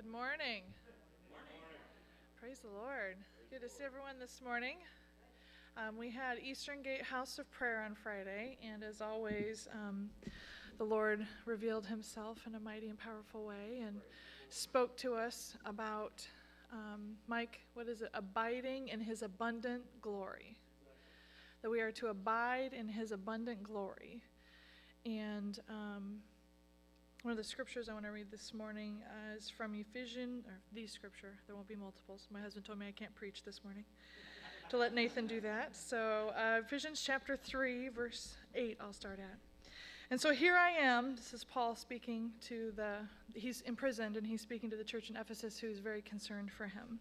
Good morning. Praise the Lord. Good to see everyone this morning. We had Eastern Gate House of Prayer on Friday, and as always, the Lord revealed himself in a mighty and powerful way and spoke to us about, Mike, what is it? Abiding in his abundant glory. That we are to abide in his abundant glory. And one of the scriptures I want to read this morning is from Ephesians, or the scripture. There won't be multiples. My husband told me I can't preach this morning to let Nathan do that. So Ephesians chapter 3, verse 8, I'll start at. And so here I am. This is Paul speaking to he's imprisoned, and he's speaking to the church in Ephesus who's very concerned for him.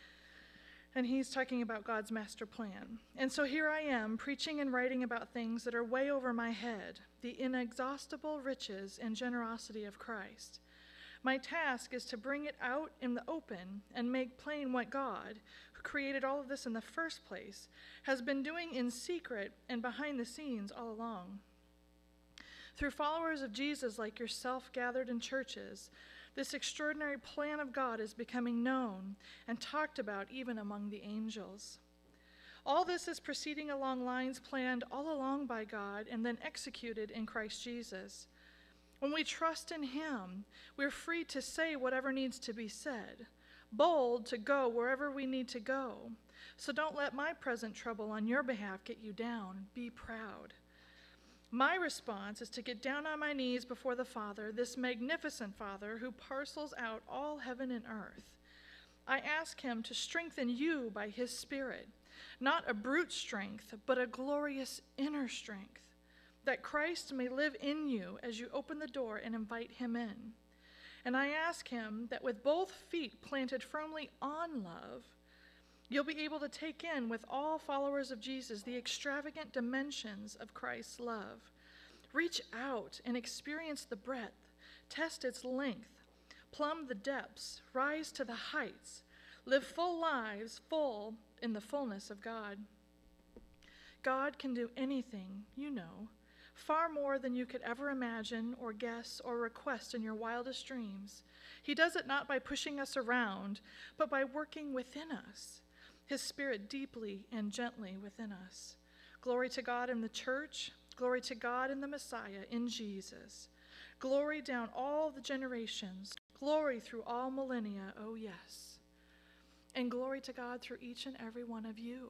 And he's talking about God's master plan. And so here I am, preaching and writing about things that are way over my head, the inexhaustible riches and generosity of Christ. My task is to bring it out in the open and make plain what God, who created all of this in the first place, has been doing in secret and behind the scenes all along. Through followers of Jesus like yourself gathered in churches, this extraordinary plan of God is becoming known and talked about even among the angels. All this is proceeding along lines planned all along by God and then executed in Christ Jesus. When we trust in him, we're free to say whatever needs to be said, bold to go wherever we need to go. So don't let my present trouble on your behalf get you down. Be proud. My response is to get down on my knees before the Father, this magnificent Father who parcels out all heaven and earth. I ask him to strengthen you by his Spirit, not a brute strength, but a glorious inner strength, that Christ may live in you as you open the door and invite him in. And I ask him that with both feet planted firmly on love, you'll be able to take in with all followers of Jesus the extravagant dimensions of Christ's love. Reach out and experience the breadth, test its length, plumb the depths, rise to the heights, live full lives full in the fullness of God. God can do anything, you know, far more than you could ever imagine or guess or request in your wildest dreams. He does it not by pushing us around, but by working within us, his Spirit deeply and gently within us. Glory to God in the church, glory to God in the Messiah, in Jesus. Glory down all the generations, glory through all millennia, oh yes. And glory to God through each and every one of you.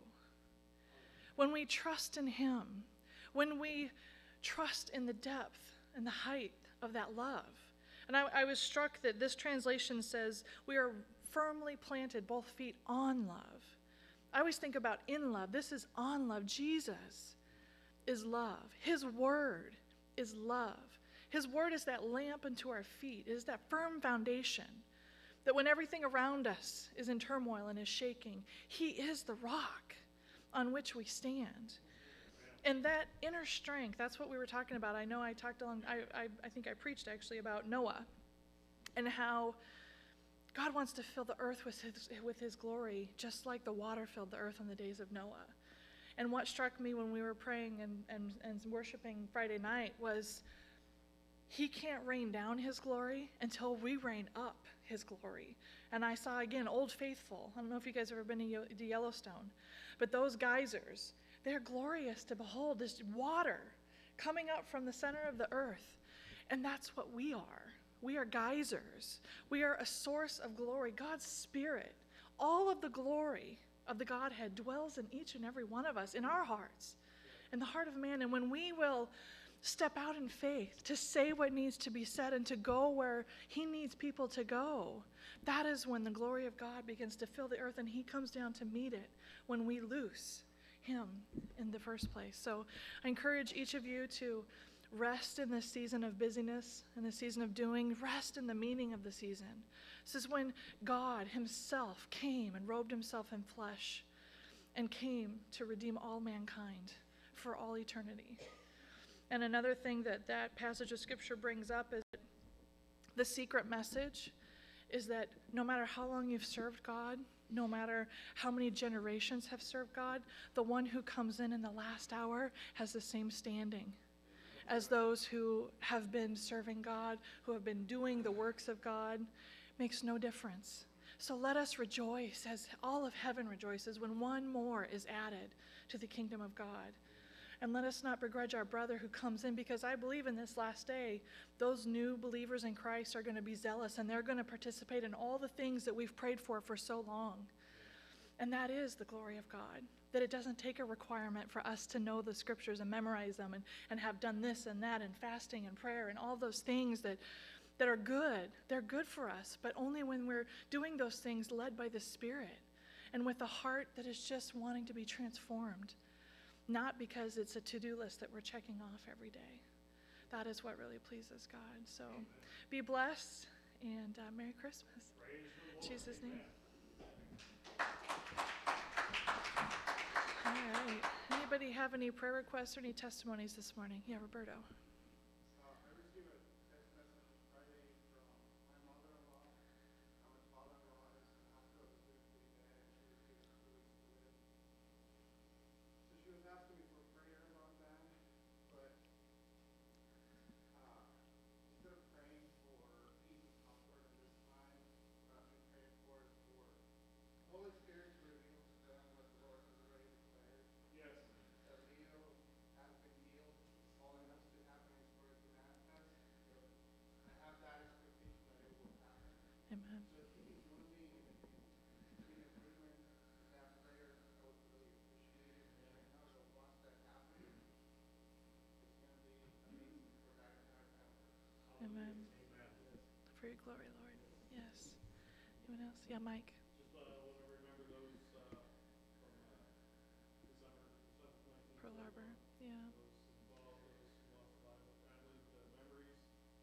When we trust in him, when we trust in the depth and the height of that love. And I was struck that this translation says we are firmly planted, both feet on love. I always think about in love. This is on love. Jesus is love. His word is love. His word is that lamp unto our feet. It is that firm foundation that when everything around us is in turmoil and is shaking, he is the rock on which we stand. And that inner strength, that's what we were talking about. I know I talked along, I think I preached actually about Noah and how God wants to fill the earth with his glory, just like the water filled the earth in the days of Noah. And what struck me when we were praying and worshiping Friday night was he can't rain down his glory until we rain up his glory. And I saw, again, Old Faithful. I don't know if you guys have ever been to Yellowstone, but those geysers, they're glorious to behold, this water coming up from the center of the earth. And that's what we are. We are geysers. We are a source of glory. God's Spirit, all of the glory of the Godhead dwells in each and every one of us, in our hearts, in the heart of man. And when we will step out in faith to say what needs to be said and to go where he needs people to go, that is when the glory of God begins to fill the earth, and he comes down to meet it when we loose him in the first place. So I encourage each of you to rest in this season of busyness, in the season of doing. Rest in the meaning of the season. This is when God himself came and robed himself in flesh and came to redeem all mankind for all eternity. And another thing that passage of scripture brings up is the secret message is that no matter how long you've served God, no matter how many generations have served God, the one who comes in the last hour has the same standing as those who have been serving God, who have been doing the works of God, makes no difference. So let us rejoice as all of heaven rejoices when one more is added to the kingdom of God. And let us not begrudge our brother who comes in, because I believe in this last day, those new believers in Christ are going to be zealous, and they're going to participate in all the things that we've prayed for so long. And that is the glory of God, that it doesn't take a requirement for us to know the scriptures and memorize them and have done this and that and fasting and prayer and all those things that are good. They're good for us, but only when we're doing those things led by the Spirit and with a heart that is just wanting to be transformed, not because it's a to-do list that we're checking off every day. That is what really pleases God. So be blessed, and Merry Christmas. In Jesus' name. All right. Anybody have any prayer requests or any testimonies this morning? Yeah, Roberto. I received a text message Friday from my mother-in-law. My father-in-law is in the hospital this week pretty bad, and she was given 2 weeks to live. So she was asking me for prayer about that, but instead of praying for peace and comfort in this time, what I've been praying for is for Holy Spirit to reveal to them what the Lord has already declared. Yes. That Leo has been healed. All it has to happen is for it to manifest. I have that expectation that it will happen. Amen. So if you can join me in agreement with that prayer, I would really appreciate it. And I know that once that happens, it's going to be amazing for that entire family. Amen. Amen. For your glory, Lord. Yes. Anyone else? Yeah, Mike. Just want to remember those from December 7th, 19th. Pearl Harbor. Yeah. Those involved, those who lost a lot of family, the memories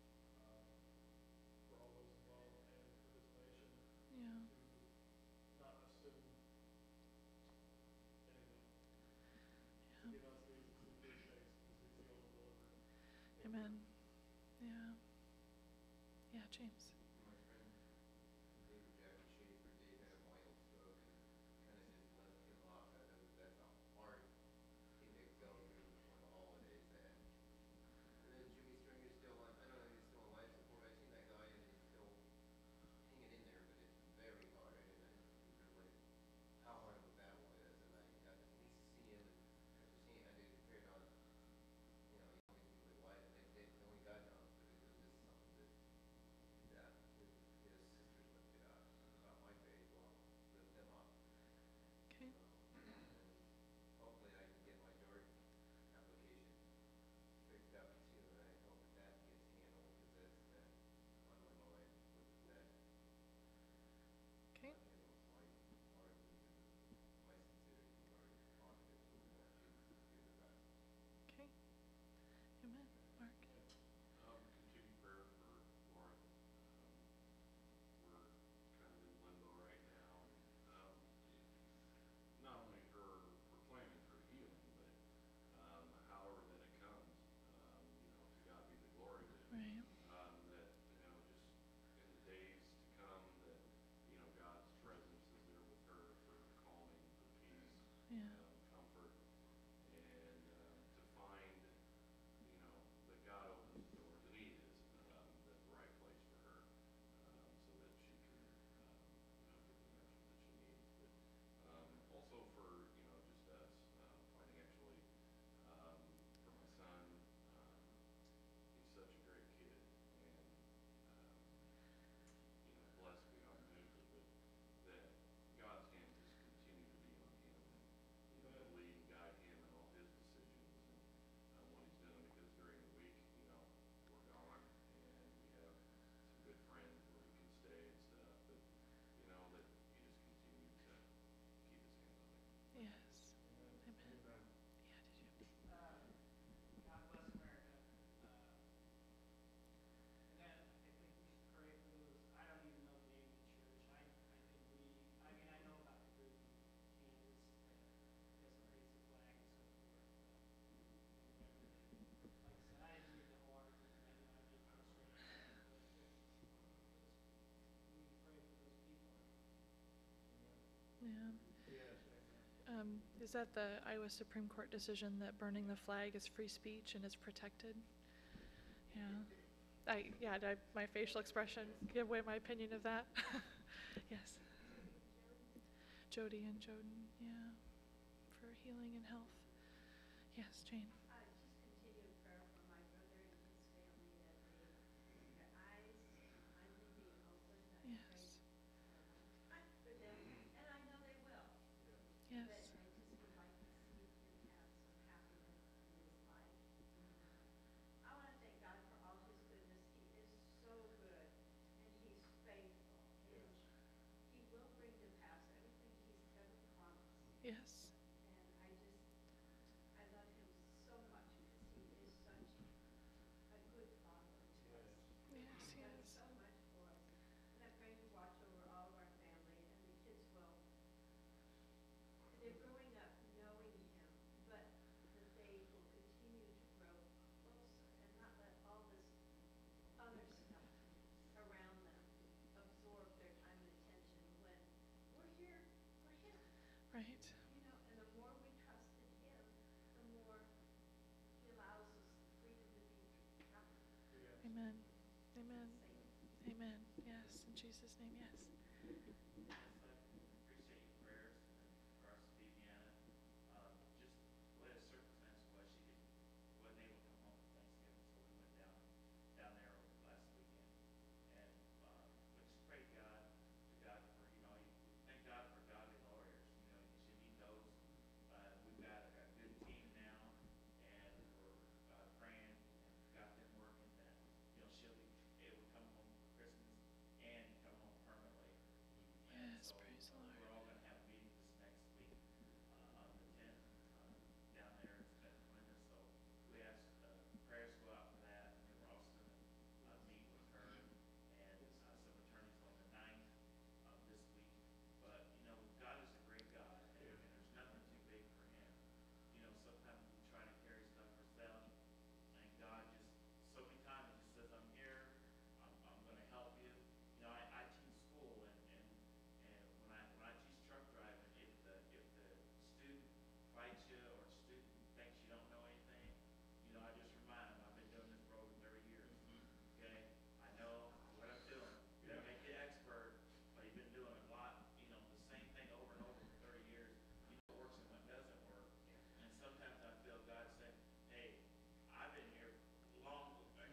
for all those involved, and for this nation Yeah. to not assume anything. Yeah. To give us these good faith as we feel and deliver. Amen. Yeah. Yeah, James. My friend David Jackie Schaefer, Dave had a mild stroke and kind of just left him off. That's a hard thing to excel through before the holidays. And then Jimmy Stringer's still on, I don't know if he's still on life support. I've seen that guy and he's still hanging in there, but it's very hard. I didn't realize how hard of a battle it is. And I got to at least see him, and after seeing I did compared on, you know, the only thing with life, and they only God knows, but it was just something that his sisters lifted up about my faith, well, lift them up. Okay. And hopefully I can get my DORC application fixed up soon. I hope that gets handled, because that's been on my mind with that. Okay. Handles my heart and my sincerity are positive, so we want Jesus to do the best. Okay. Amen. Mark. Continue prayer for Lauren. We're kind of in limbo right now. Not only her proclaiming her healing, but however that it comes, to God be the glory. Right. That just in the days to come, that God's presence is there with her for calming, for peace, Yeah. comfort, and to find that God opens the doors, and He is the right place for her, so that she can get the mention that she needs. But also for just us financially, for my son, he's such a great kid, and blessed beyond measure. But that God's hand just continue to be on him, and lead and guide him in all his decisions and what he's doing. Because during the week, we're gone, and we have some good friends where he can stay and stuff. But that he just continue to keep his hands on him. Yes. Amen. Yeah, did you? God bless America. And then I think we should pray for those. I don't even know the name of the church. I know about the group in Kansas that doesn't raise the flag and so forth. Like I said, I didn't read the whole article, and I know I get frustrated. But we pray for those people. Yeah. Yes, Is that the Iowa Supreme Court decision that burning the flag is free speech and is protected? Yeah. my facial expression give away my opinion of that. Yes. Jody and Joden, yeah, for healing and health. Yes, Jane. Just continued prayer for my brother and his family that their eyes finally be opened. I Yes. prayed for a long time for them, and I know they will. Yes. But I just would like to see him have some happiness in his life. I want to thank God for all his goodness. He is so good, and he's faithful, and he will bring to pass everything he's ever promised. Yes. And I love him so much because he is such a good father to us. Yes, He's he done is. so much for us. And I pray you watch over all of our family, and the kids they're growing up knowing him, but that they will continue to grow closer and not let all this other stuff around them absorb their time and attention when we're here for him. Right. And the more we trust in him, the more he allows us the freedom to be happy. Amen. Amen. Safe. Amen. Yes. In Jesus' name, yes. Yes, I appreciate your prayers in regards to Viviana. Just the way the circumstance was, wasn't able to come home for Thanksgiving, so we went down there over last weekend, and we just prayed to God for thank God for godly lawyers. She need those. We've got a good team now, and we're praying and got them working that she'll be able to come home for Christmas and come home permanently. And Yes, so praise the Lord. we're all going to have a meeting this next week on the 10th down there in Smith, so we ask prayers go out for that, and then we're also going to meet with her and some attorneys on the 9th this week. But God is a great God, and there's nothing too big for him. Sometimes we try to carry stuff ourselves, and God just so many times he just says, I'm here, I'm going to help you. I teach school, and when I teach truck driving, if the student fights you or the student thinks you don't know anything, I just remind them I've been doing this for over 30 years. Okay, I know what I'm doing. You make you expert, but you've been doing a lot, the same thing over and over for 30 years. You know what works and what doesn't work. And sometimes I feel God saying, hey, I've been here long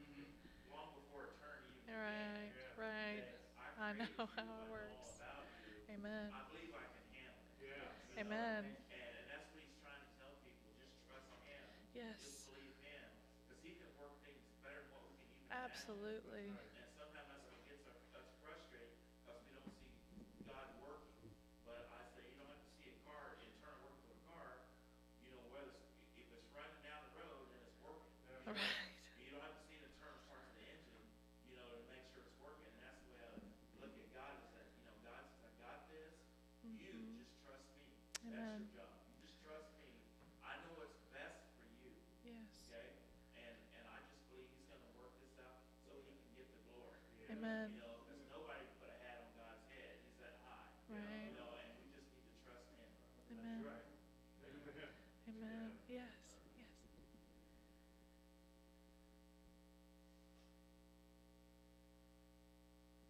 before attorney even Right. began. Right. I created know you, how I it know works. all about you. Amen. I believe I can handle it. Amen. And that's what he's trying to tell people. Just trust him. Yes. Just believe him. Because he can work things better than what we can even Absolutely. imagine. And sometimes that's what gets us frustrated because we don't see God working. But I say you don't have to see an internal working of a car. If it's running down the road and it's working. Right. You don't have to see the internal parts of the engine, to make sure it's working. And that's the way I look at God is that, God says, I got this. You just trust me. Amen. That's your job. You just trust me. I know what's best for you. Yes. Okay? And I just believe he's going to work this out so he can get the glory. Amen. Because nobody put a hat on God's head. He's that high. Right. And we just need to trust him. Amen. Right. Amen. Amen. Yes. Yes.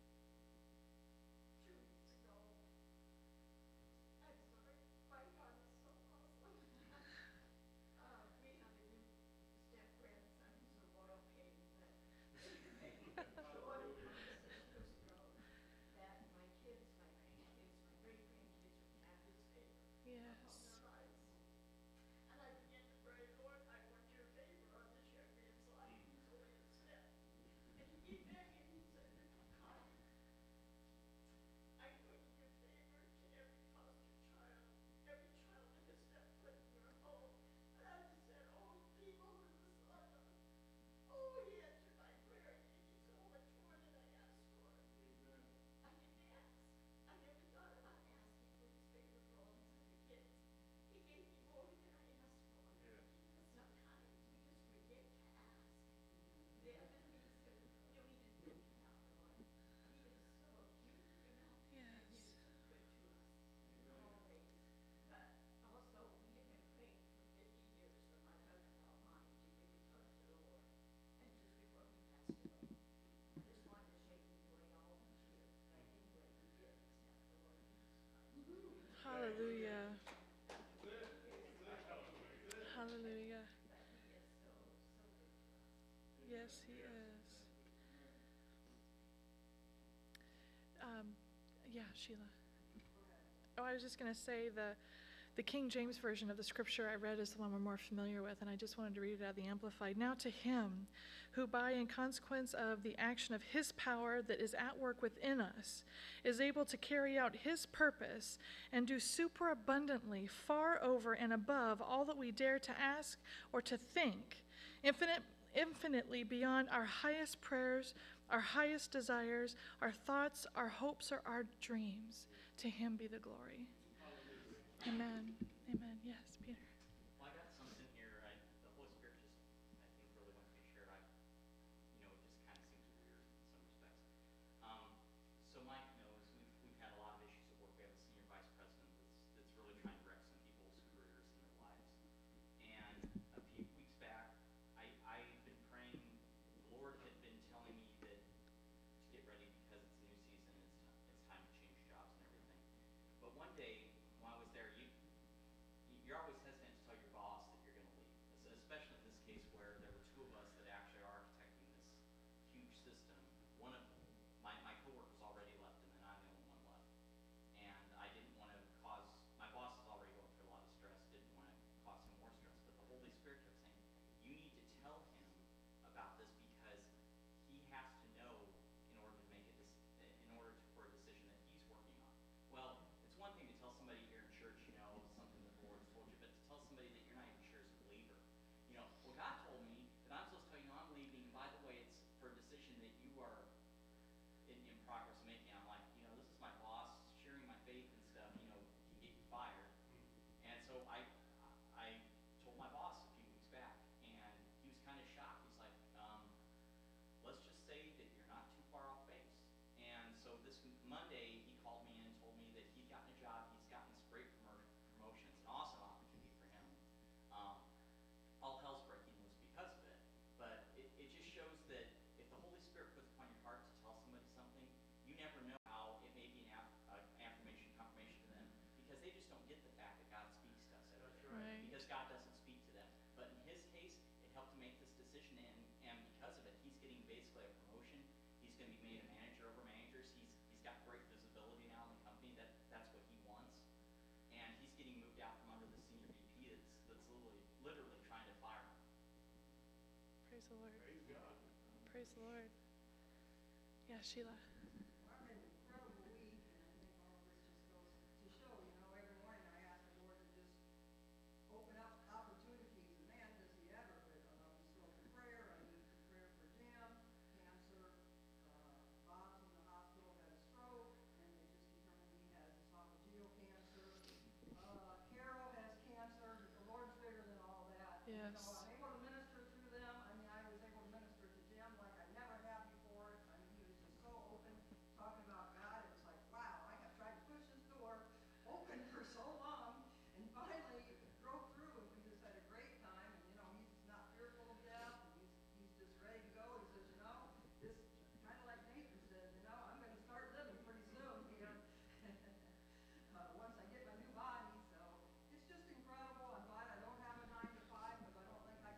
2 weeks ago, I'm sorry, my daughter Hallelujah. Hallelujah. Yes, he is. Yeah, Sheila. Oh, I was just going to say the King James Version of the scripture I read is the one we're more familiar with, and I just wanted to read it out of the Amplified. Now to him who, by in consequence of the action of his power that is at work within us, is able to carry out his purpose and do superabundantly, far over and above all that we dare to ask or to think, infinitely beyond our highest prayers, our highest desires, our thoughts, our hopes, or our dreams. To him be the glory. Amen. Amen. Yes, Peter. Well, I got something here. The Holy Spirit just, I think, really wants me to share. It just kind of seems weird in some respects. So Mike knows we've had a lot of issues at work. We have a senior vice president that's really trying to wreck some people's careers and their lives. And a few weeks back, I've been praying. The Lord had been telling me that to get ready because it's a new season. It's time to change jobs and everything. But one day when I was there, you're always hesitant to tell your boss that you're going to leave, especially in this case where there were two of us that actually are architecting this huge system. One of my coworkers already left, and then I'm the only one left. And I didn't want to cause my boss is already going through a lot of stress. Didn't want to cause him more stress. But the Holy Spirit kept saying, "You need to tell him about this because he has to know in order to make it for a decision that he's working on." Well, it's one thing to tell somebody here in church, something that the Lord's told you, but to tell somebody that you're not even sure is a believer. Well, God told me that I'm supposed to tell you, I'm leaving. By the way, it's for a decision that you are in progress of making. I'm like, this is my boss sharing my faith and stuff, can get you fired. And so I told my boss a few weeks back, and he was kind of shocked. He's like, let's just say that you're not too far off base. And so this Monday, he called me and told me that he'd gotten a job. He's gotten this great promotion. It's an awesome opportunity for him. All hell's breaking loose because of it. But it just shows that if the Holy Spirit puts upon your heart to tell somebody something, you never know how it may be an affirmation, confirmation to them, because they just don't get the fact that God speaks to us every day. Right. Because God doesn't speak to them. But in his case, it helped to make this decision, and because of it, he's getting basically a promotion. He's going to be made a manager over managers. He's got great visibility now in the company. That's what he wants. And he's getting moved out from under the senior VP that's literally trying to fire him. Praise the Lord. Praise God. Praise the Lord. Yeah, Sheila. Well, I've had an incredible week, and I think all of this just goes to show, every morning I ask the Lord to just open up opportunities, and man, does he ever. But so for prayer, I need prayer for Jim, cancer. Bob's in the hospital, had a stroke, and they just determined he has esophageal cancer. Carol has cancer, but the Lord's bigger than all that. Yes. I'm able to minister through them. I mean, I was able to minister to Jim like I never have before. I mean, he was just so open, talking about God. It was like, wow, I have tried to push this door open for so long, and finally broke through, and we just had a great time. And he's not fearful of death, and he's just ready to go. He says, this kind of like Nathan said, I'm going to start living pretty soon here. Once I get my new body, so it's just incredible. I'm glad I don't have a 9 to 5 because I don't think I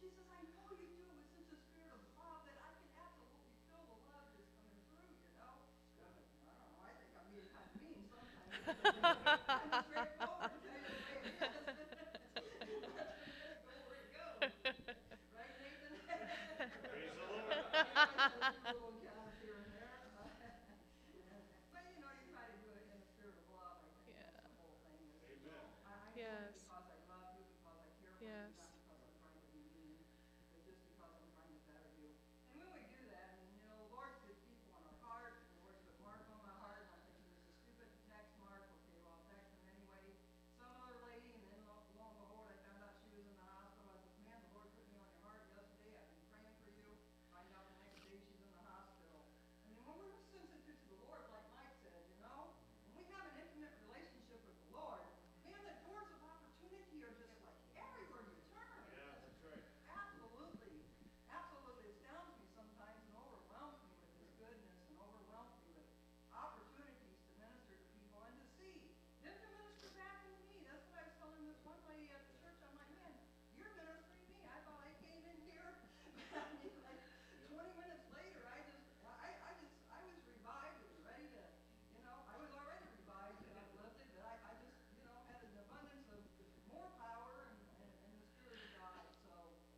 She says, I know you do it with such a spirit of love that I can absolutely feel the love just coming through, you know? And I was like, I don't know, I think I'm being kind of mean sometimes. Kind of straightforward, tell you the way it is. Let it go where it goes. Right, Nathan? Praise the Lord. Yeah, I said a little encounters here and there. But you know, you try to do it in a spirit of love. I think that's the whole thing. Is, Amen. I do it Yes. because I love you, because I care for you, Yes. not because I'm trying to be mean, but just because I'm trying to better you. And when we do that, and you know, the Lord puts people on our heart, the Lord put Mark on my heart, and I'm thinking this is stupid to text Mark. Okay, well, I'll text him anyway. Some other lady, and then lo and behold, I found out she was in the hospital. I said, man, the Lord put me on your heart yesterday. I've been praying for you. Find out the next day she's in the hospital. I mean, when we're sensitive to the Lord, like Mike says, you know, when we have an intimate relationship with the Lord, man, the doors of opportunity are just like everywhere you turn. Yeah, that's right. Absolutely. Absolutely astounds me sometimes and overwhelms me with his goodness and overwhelms me with opportunities to minister to people and to see them to minister back to me. That's what I was telling this one lady at the church. I'm like, man, you're ministering me. I thought I came in here. I mean, like 20 minutes later, I was revived and ready to, you know, I was already revived and uplifted, but I just, you know, had an abundance of more power and the Spirit of God. So,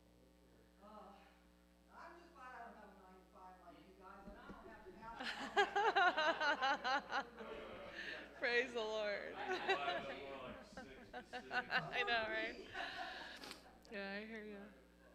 I'm just glad I don't have a 9 to 5 like you guys, and I don't have to ask. Praise the Lord. More like 6 to 6. I know, right? Yeah, I hear you.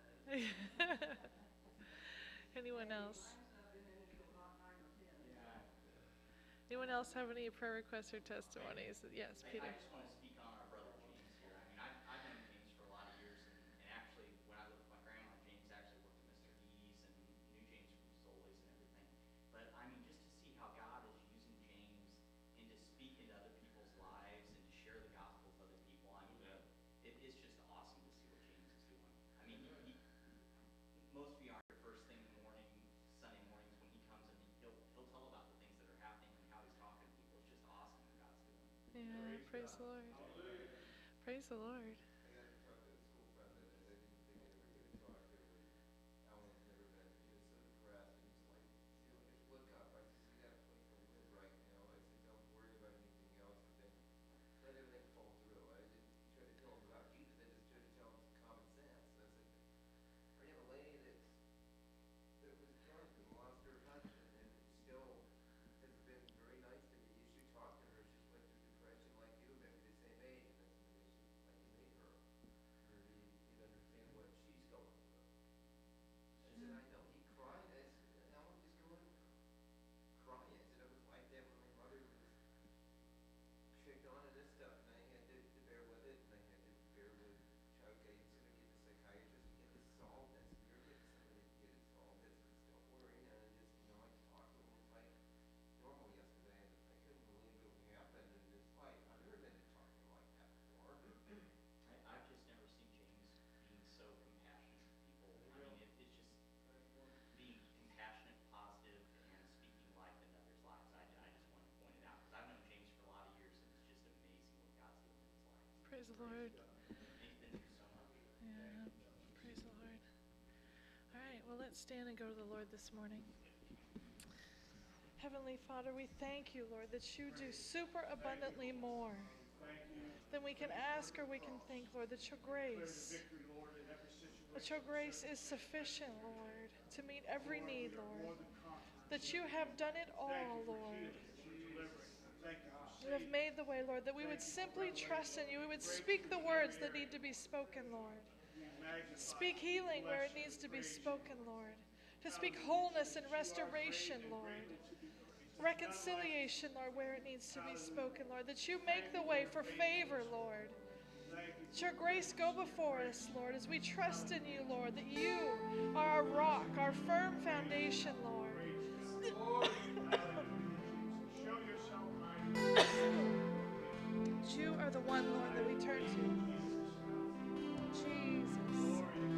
Anyone else? Mine's not been in until about 9 or 10. Yeah. Anyone else have any prayer requests or testimonies? Yes, Peter. I just want to speak on our brother James here. I mean, I've known James for a lot of years, and actually, when I lived with my grandma, James actually worked at Mr. E's and knew James from Solis and everything. But I mean, just to see how God is using James and to speak into other people's lives and to share the gospel with other people, I mean, it's just awesome to see what James is doing. I mean, most of you aren't here first thing in the morning, Sunday mornings when he comes and he'll tell about the things that are happening and how he's talking to people. It's just awesome what God's doing. Yeah, praise the Lord. Praise the Lord. I got to talk to a school friend that I didn't think I'd ever get to talk to. And Alan's never been, he was so depressed. And he's like, you know, just look up. I said, you got a place to live right now. I said, don't worry about anything else. And then let everything fall through. I didn't try to tell him about Jesus. I just tried to tell him some common sense. And I said, I have a lady that was drunk and lost her husband and still has been very nice to me. You should talk to her. She's went through depression like you, maybe the same age. And I said, maybe I can meet her. Maybe you'd understand what she's going through. I said, I know. He cried. I said, Alan, just go and cry. I said, it was like that when my mother was picked on and this stuff. And I had to bear with it. And I had to bear with, okay, he's going to get the psychiatrist to get this solved. I said, you're getting somebody to get it solved. I said, don't worry. And I just, you know, I talked to him like normal yesterday. And I couldn't believe it happened. And it's like, I've never been to talk to him like that before. I've just never seen James being so compassionate to people. I mean, it's just being compassionate, positive, and speaking life into others' lives. I just wanted to point it out because I've known James for a lot of years, and it's just amazing what God's doing in his life. Praise the Lord. He's been through so much. Yeah, praise the Lord. All right, well, let's stand and go to the Lord this morning. Heavenly Father, we thank you, Lord, that you do super abundantly more than we can ask or we can think, Lord, that your grace, Victory, Lord, in every situation. that your grace is sufficient, Lord, to meet every need, Lord, that you have done it all, Lord. Thank you for You have made the way, Lord, that we would simply trust in you. We would speak the words that need to be spoken, Lord. Speak healing where it needs to be spoken, Lord. To speak wholeness and restoration, Lord. Reconciliation, Lord, where it needs to be spoken, Lord. That you make the way for favor, Lord. That your grace go before us, Lord, as we trust in you, Lord. That you are our rock, our firm foundation, Lord. Show yourself mighty. You are the one, Lord, that we turn to. Jesus.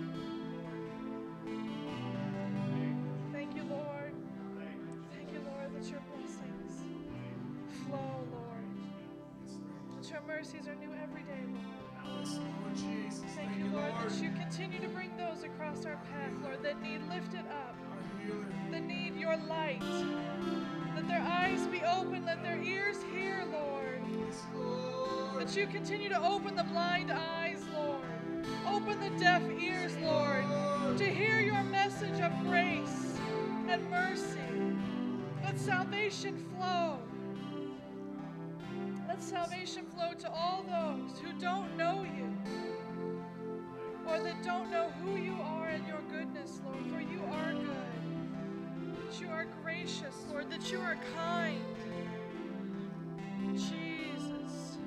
Thank you, Lord. Thank you, Lord, that your blessings flow, Lord. That your mercies are new every day, Lord. Yes, Lord Jesus. Thank you, Lord, that you continue to bring those across our path, Lord, that need lifted up, Our healer. that need your light. Let their eyes be open, let their ears hear, Lord. Yes, Lord. That you continue to open the blind eyes, Lord. Open the deaf ears, Lord, to hear your message of grace and mercy. Let salvation flow. Let salvation flow to all those who don't know you or that don't know who you are and your goodness, Lord, for you are good. That you are gracious, Lord, that you are kind. Jesus.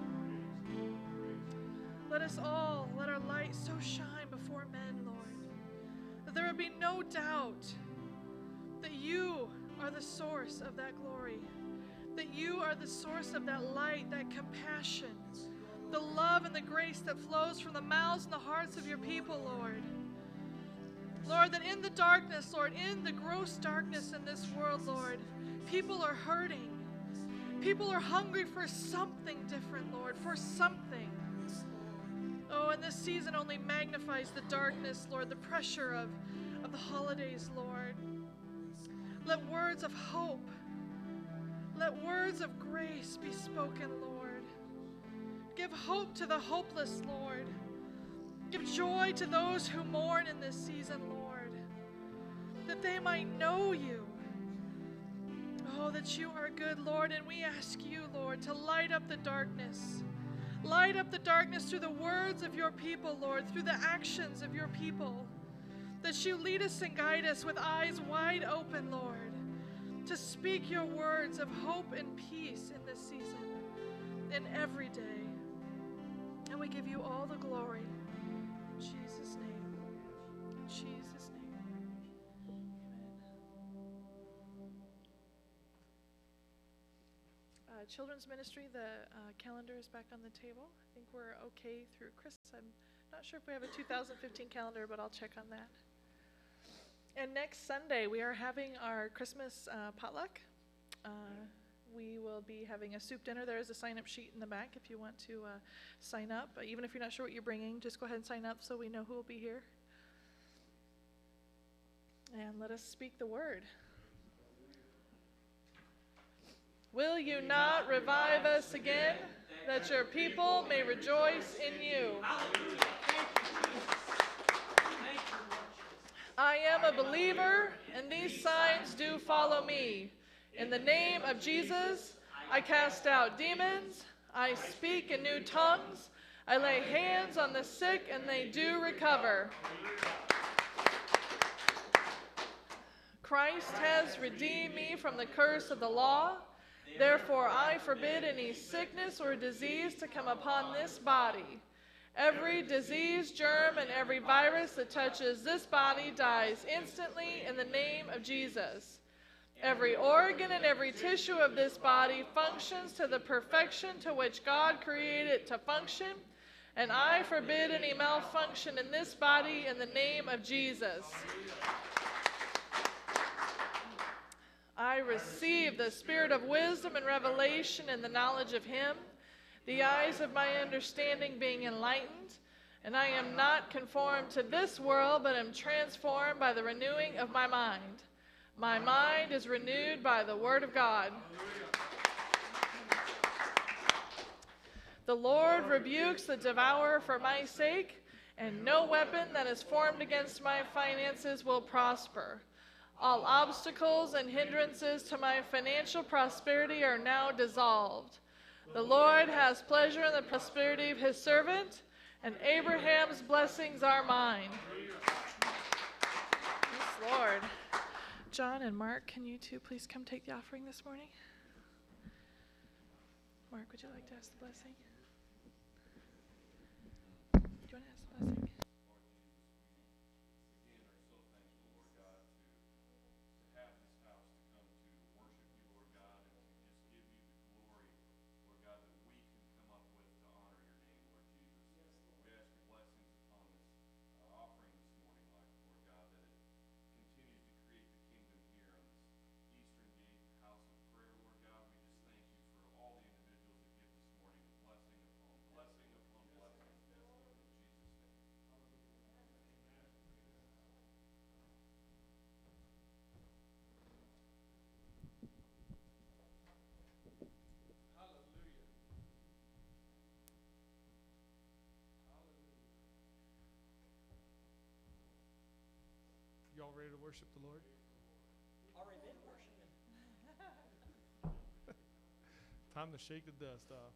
Let us all let our light so shine before men, Lord, that there would be no doubt that you are the source of that glory, that you are the source of that light, that compassion, the love and the grace that flows from the mouths and the hearts of your people, Lord. Lord, that in the darkness, Lord, in the gross darkness in this world, Lord, people are hurting. People are hungry for something different, Lord, for something. Oh, and this season only magnifies the darkness, Lord, the pressure of the holidays, Lord. Let words of hope, let words of grace be spoken, Lord. Give hope to the hopeless, Lord. Give joy to those who mourn in this season, Lord, that they might know you. Oh, that you are good, Lord, and we ask you, Lord, to light up the darkness. Light up the darkness through the words of your people, Lord, through the actions of your people. That you lead us and guide us with eyes wide open, Lord, to speak your words of hope and peace in this season and every day. And we give you all the glory. In Jesus' name. In Jesus' name. Amen. Children's ministry, the calendar is back on the table. I think we're okay through Christmas. I'm not sure if we have a 2015 calendar, but I'll check on that. And next Sunday, we are having our Christmas potluck. We will be having a soup dinner. There is a sign-up sheet in the back if you want to sign up. Even if you're not sure what you're bringing, just go ahead and sign up so we know who will be here. And let us speak the word. Will you not revive us again, that your people may rejoice in you? I am a believer, and these signs do follow me. In the name of Jesus, I cast out demons. I speak in new tongues. I lay hands on the sick, and they do recover. Christ has redeemed me from the curse of the law. Therefore, I forbid any sickness or disease to come upon this body. Every disease, germ, and every virus that touches this body dies instantly in the name of Jesus. Every organ and every tissue of this body functions to the perfection to which God created it to function, and I forbid any malfunction in this body in the name of Jesus. I receive the spirit of wisdom and revelation and the knowledge of Him, the eyes of my understanding being enlightened, and I am not conformed to this world, but am transformed by the renewing of my mind. My mind is renewed by the Word of God. The Lord rebukes the devourer for my sake, and no weapon that is formed against my finances will prosper. All obstacles and hindrances to my financial prosperity are now dissolved. The Lord has pleasure in the prosperity of His servant, and Abraham's blessings are mine. Yes, Lord. John and Mark, can you two please come take the offering this morning? Mark, would you like to ask the blessing? Do you want to ask the blessing? worship the Lord? Already been worshiping. Time to shake the dust off.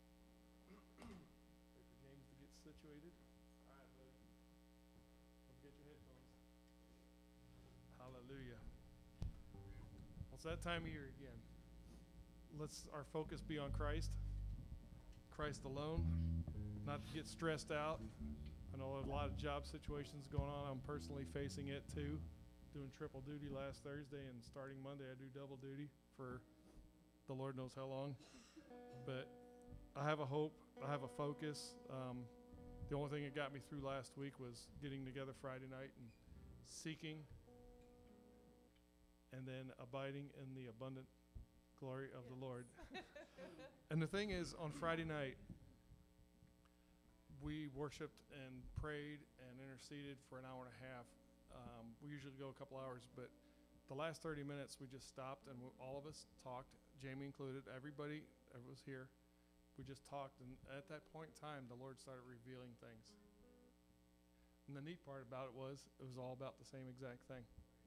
Wait for James to get situated. All right, buddy. Don't forget your headphones. Hallelujah. Well, it's that time of year again. Let's our focus be on Christ. Christ alone. Not to get stressed out. I know there's a lot of job situations going on. I'm personally facing it too. Doing triple duty last Thursday, and starting Monday I do double duty for the Lord knows how long. But I have a hope. I have a focus. The only thing that got me through last week was getting together Friday night and seeking and then abiding in the abundant glory of the Lord. And the thing is, on Friday night, we worshiped and prayed and interceded for an hour and a half. We usually go a couple hours, but the last 30 minutes we just stopped and all of us talked, Jamie included, everybody that was here. We just talked, and at that point in time, the Lord started revealing things. And the neat part about it was all about the same exact thing.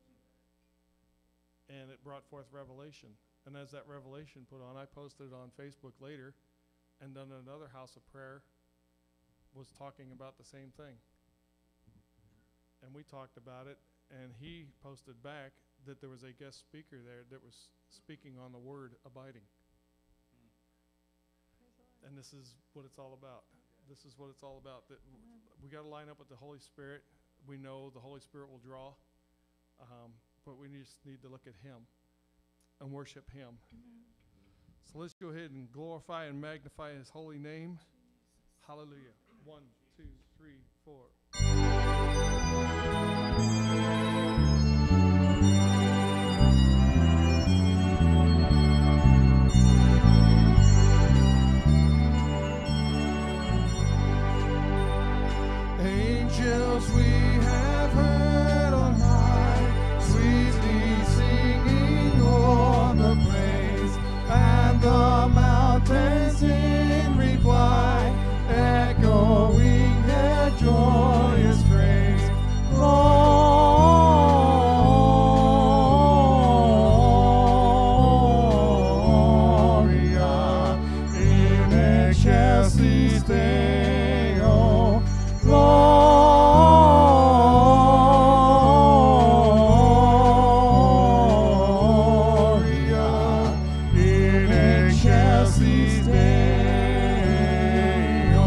And it brought forth revelation. And as that revelation put on, I posted it on Facebook later, and then another house of prayer was talking about the same thing. And we talked about it, and he posted back that there was a guest speaker there that was speaking on the word abiding. And this is what it's all about. This is what it's all about. That we got to line up with the Holy Spirit. We know the Holy Spirit will draw, but we just need to look at Him and worship Him. So let's go ahead and glorify and magnify His holy name. Hallelujah. 1, 2, 3, 4. Angels we have heard on high, sweetly singing o'er the plains, and the mountains in reply, echoing their joyous praise. Gloria in excelsis Deo. Gloria in excelsis Deo.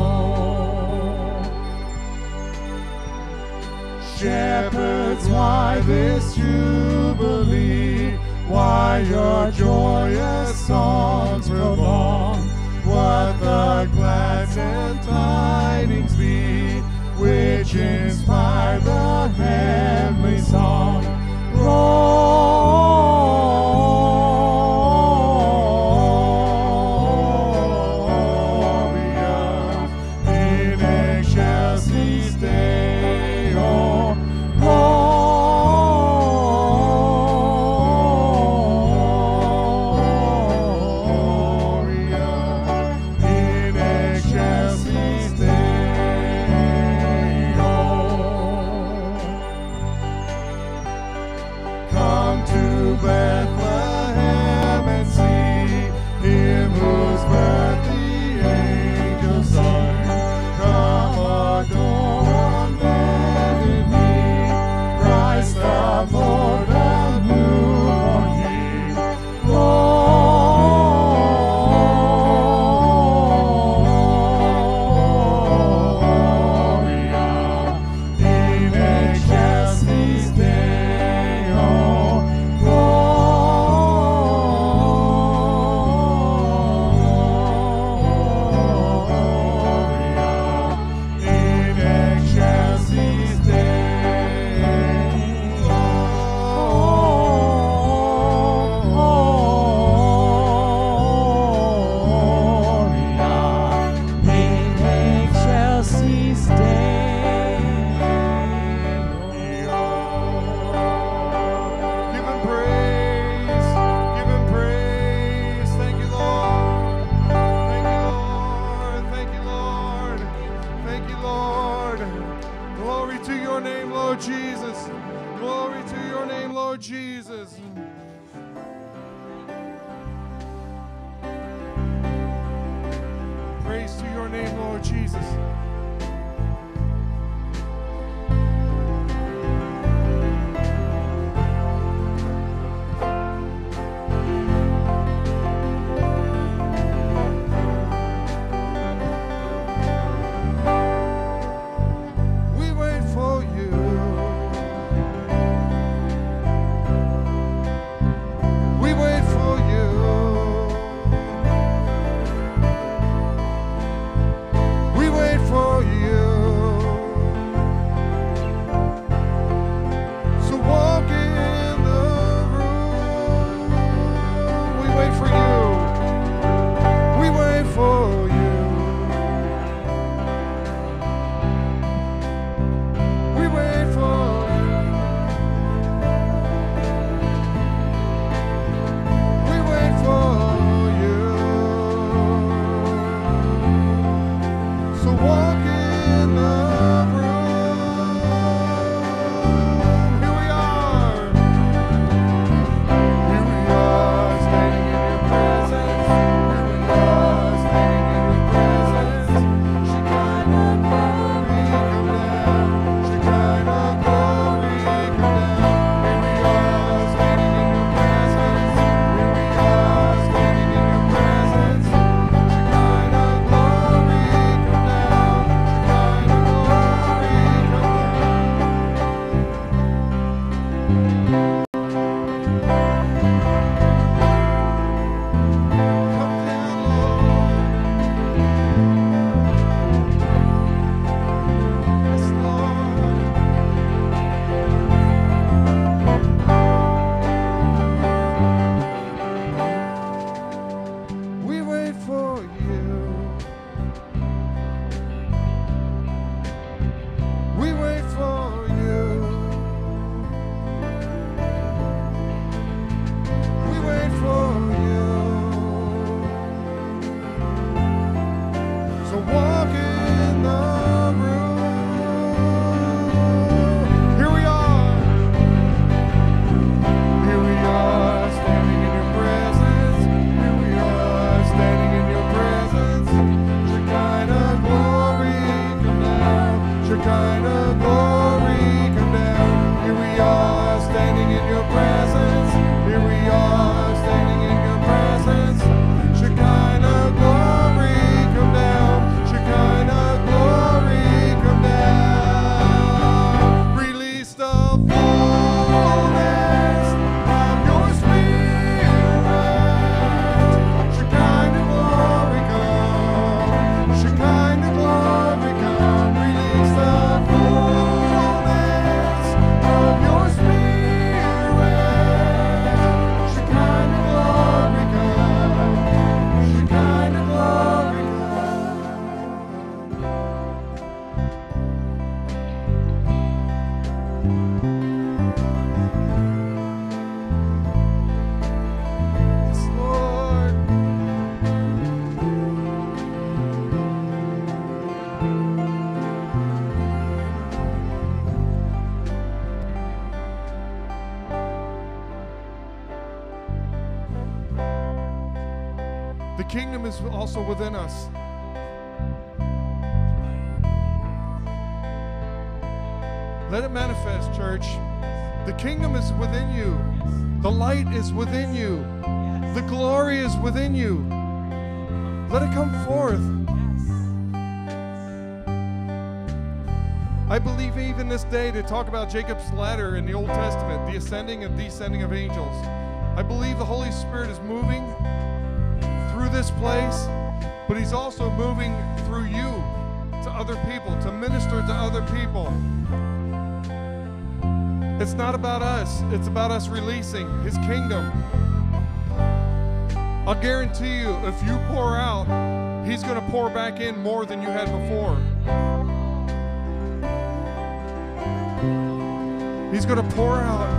Shepherds, why this jubilee? Why your joyous songs prolong? What the glad tidings be, which inspire the heavenly song? Gloria in excelsis Deo. Gloria your name, Lord Jesus. Glory to your name, Lord Jesus. Praise to your name, Lord Jesus. We wait for you. We wait for you. We wait for you. So walk in the room. We wait for you. We wait for you. We wait for you. We wait for you. So walk in the room. Here we are. Here we are, standing in your presence. Here we are, standing in your presence. Shekinah glory, come down. Shekinah glory, come down. Here we are, standing in your presence. Here we are, standing in your presence. Shekinah glory, come down. Shekinah glory, come down. Come down, Lord. Yes, Lord. We wait for you. We wait for you. We wait for you. So walk in the room. Here we are. Here we are, standing in your presence. Here we are, standing in your presence. Shekinah glory, come down. Shekinah glory, come down. Here we are, standing in your presence. Here we are, standing in your presence. Shekinah glory, come down. Shekinah glory, come down. Release the fullness of your spirit. Shekinah glory, come. Shekinah glory, come. Release the fullness of your spirit. Shekinah glory, come. Shekinah glory, yes, Lord. The kingdom is also within us. Let it manifest, church. The kingdom is within you. The light is within you. The glory is within you. Let it come forth. I believe even this day to talk about Jacob's ladder in the Old Testament, the ascending and descending of angels. I believe the Holy Spirit is moving through this place, but He's also moving through you to other people, to minister to other people. It's not about us. It's about us releasing His kingdom. I'll guarantee you, if you pour out, He's going to pour back in more than you had before. He's going to pour out.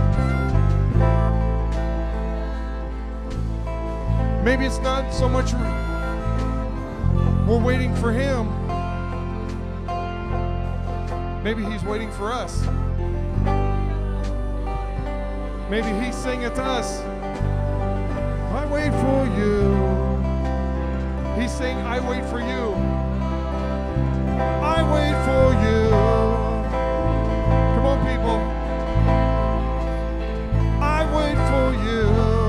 Maybe it's not so much we're waiting for Him. Maybe he's waiting for us. Maybe he's singing to us, I wait for you. He's saying, I wait for you. I wait for you. Come on, people. I wait for you.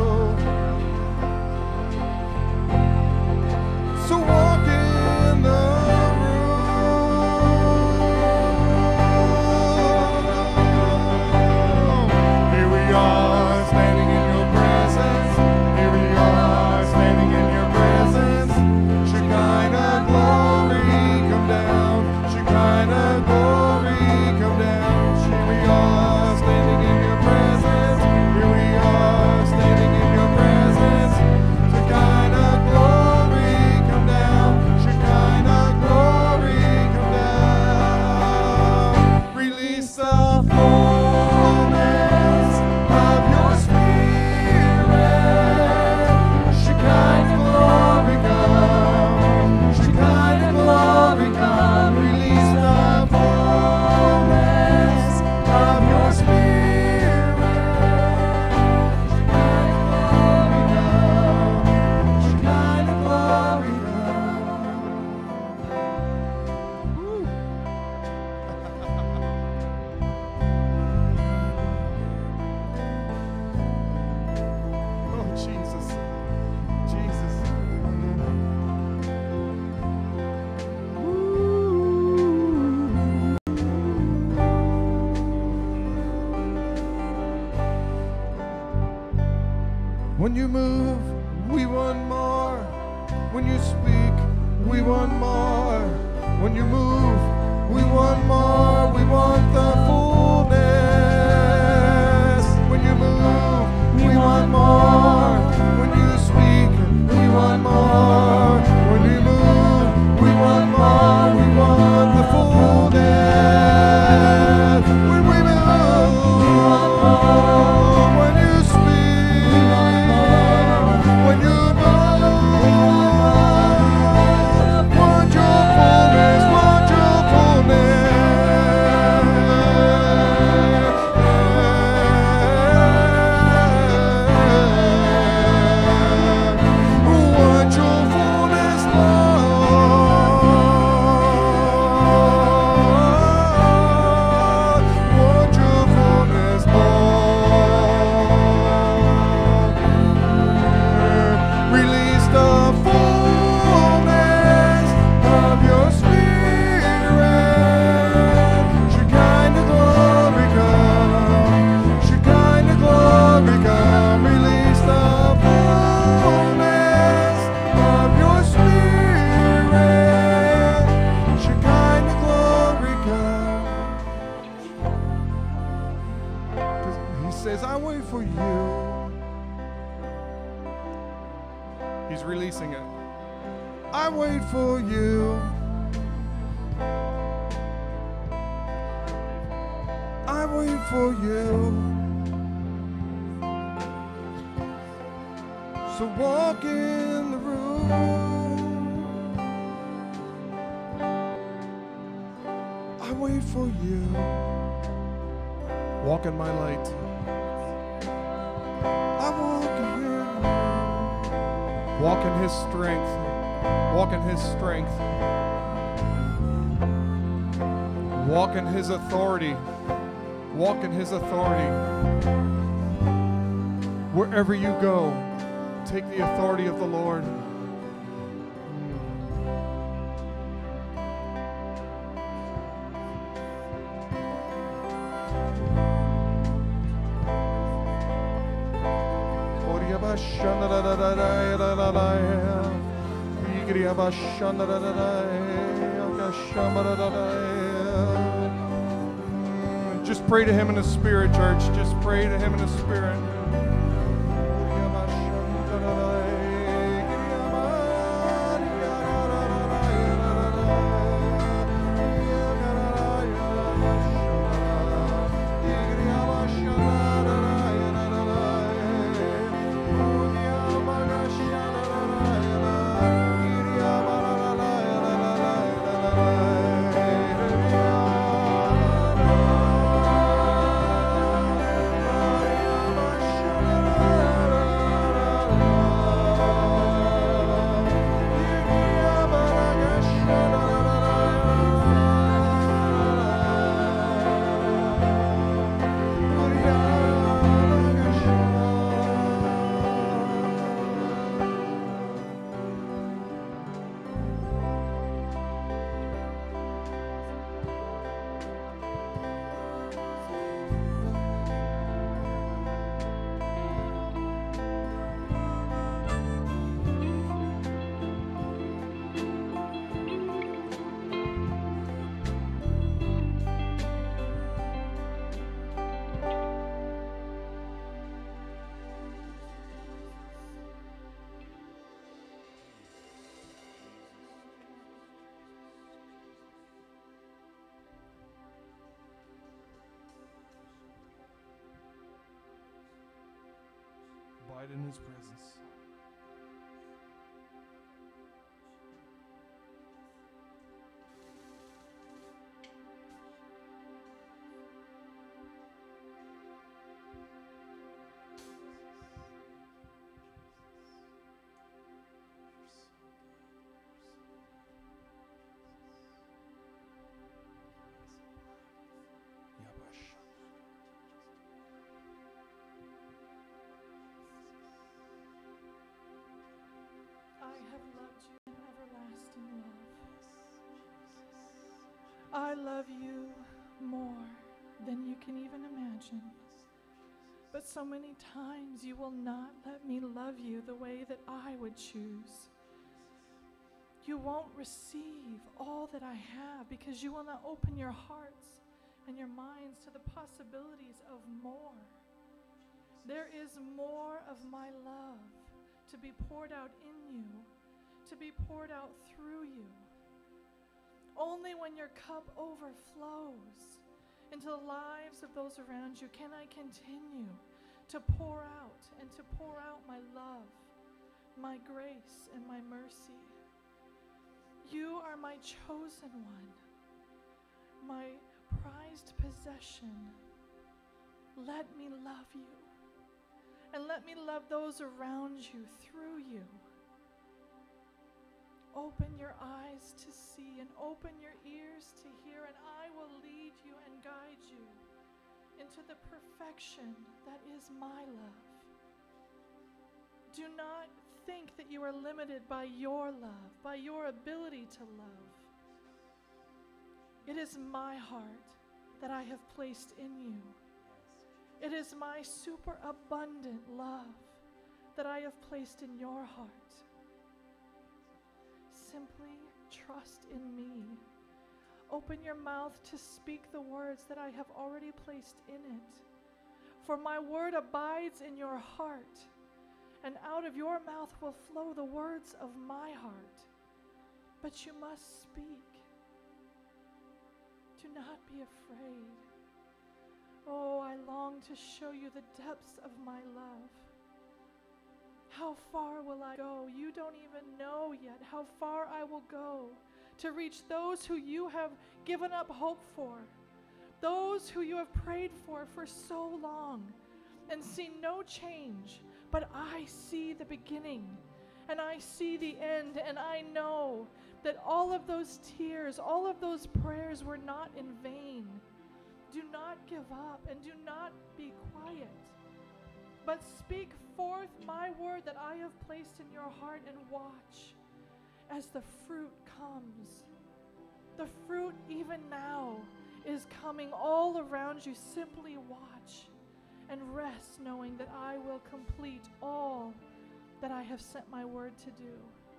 So walk in the when you move, we want more. When you speak, we want more. When you move, we want more. We want the fullness. When you move, we want more. When you speak, we want more. When you move, we want more. We want the fullness. When we move, we want more. When you speak, we want more. When you move, want your fullness, want your fullness. Want your fullness, Lord. Want your fullness, Lord. Release the fullness of your spirit. Shekinah glory come. Shekinah glory come. Release the fullness of your spirit. Shekinah glory come. 'Cause he says, I wait for you. He's releasing it. I wait for you. I wait for you. So walk in the room. I wait for you. Walk in my light. I walk in here. Walk in his strength. Walk in his strength. Walk in his authority. Walk in his authority. Wherever you go, take the authority of the Lord. Just pray to him in the spirit, church. Just pray to him in the spirit. abide in his presence. I have loved you in everlasting love. I love you more than you can even imagine. But so many times you will not let me love you the way that I would choose. You won't receive all that I have because you will not open your hearts and your minds to the possibilities of more. There is more of my love to be poured out in you, to be poured out through you. Only when your cup overflows into the lives of those around you can I continue to pour out and to pour out my love, my grace, and my mercy. You are my chosen one, my prized possession. Let me love you, and let me love those around you through you. Open your eyes to see and open your ears to hear, and I will lead you and guide you into the perfection that is my love. Do not think that you are limited by your love, by your ability to love. It is my heart that I have placed in you. It is my superabundant love that I have placed in your heart. Simply trust in me. Open your mouth to speak the words that I have already placed in it. For my word abides in your heart, and out of your mouth will flow the words of my heart. But you must speak. Do not be afraid. Oh, I long to show you the depths of my love. How far will I go? You don't even know yet how far I will go to reach those who you have given up hope for, those who you have prayed for so long and seen no change. But I see the beginning and I see the end, and I know that all of those tears, all of those prayers were not in vain. Do not give up and do not be quiet, but speak forth my word that I have placed in your heart, and watch as the fruit comes. The fruit even now is coming all around you. Simply watch and rest, knowing that I will complete all that I have sent my word to do.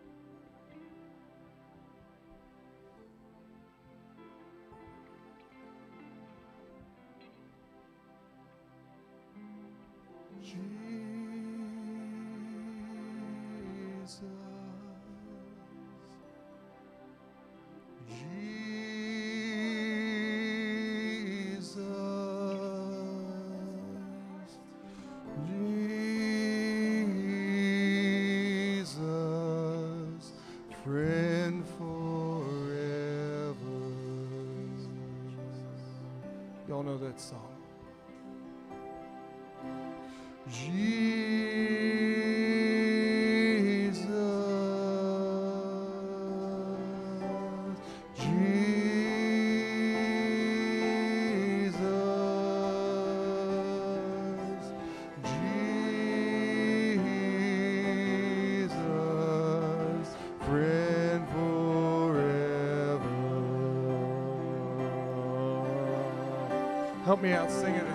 Y'all know that song. Help me out singing it.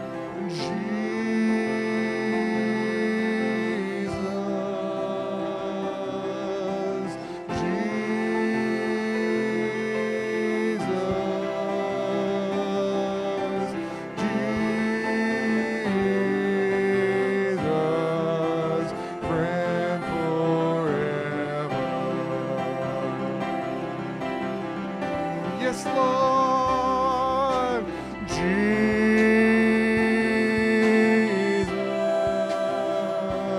Yes, Lord, Jesus.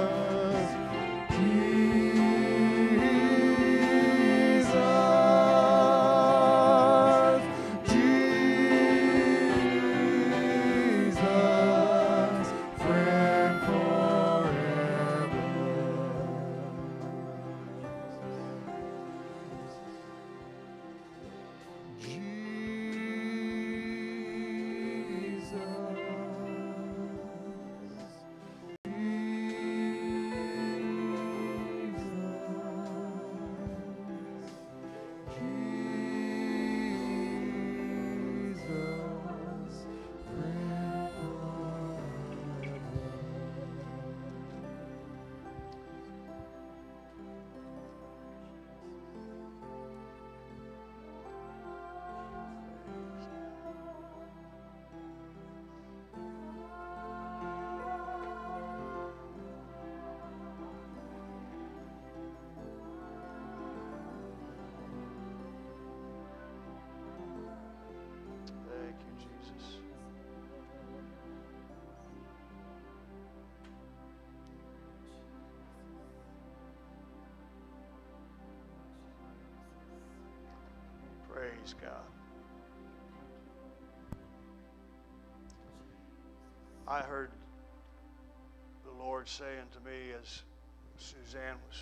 Praise God. I heard the Lord saying to me as Suzanne was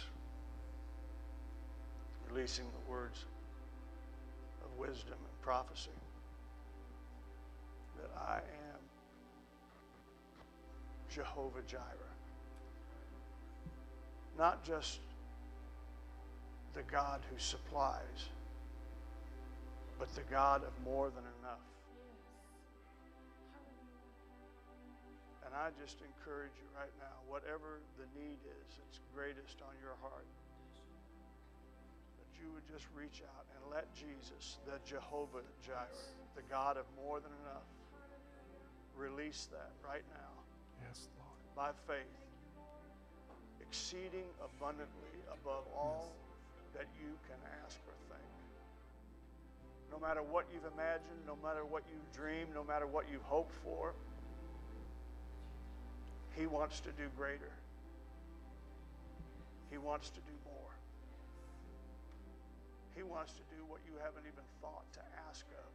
releasing the words of wisdom and prophecy that I am Jehovah Jireh. Not just the God who supplies, but the God of more than enough. And I just encourage you right now, whatever the need is that's greatest on your heart, that you would just reach out and let Jesus, the Jehovah Jireh, the God of more than enough, release that right now. Yes, Lord. By faith, exceeding abundantly above all that you can ask or think. No matter what you've imagined, no matter what you've dreamed, no matter what you've hoped for, He wants to do greater. He wants to do more. He wants to do what you haven't even thought to ask of.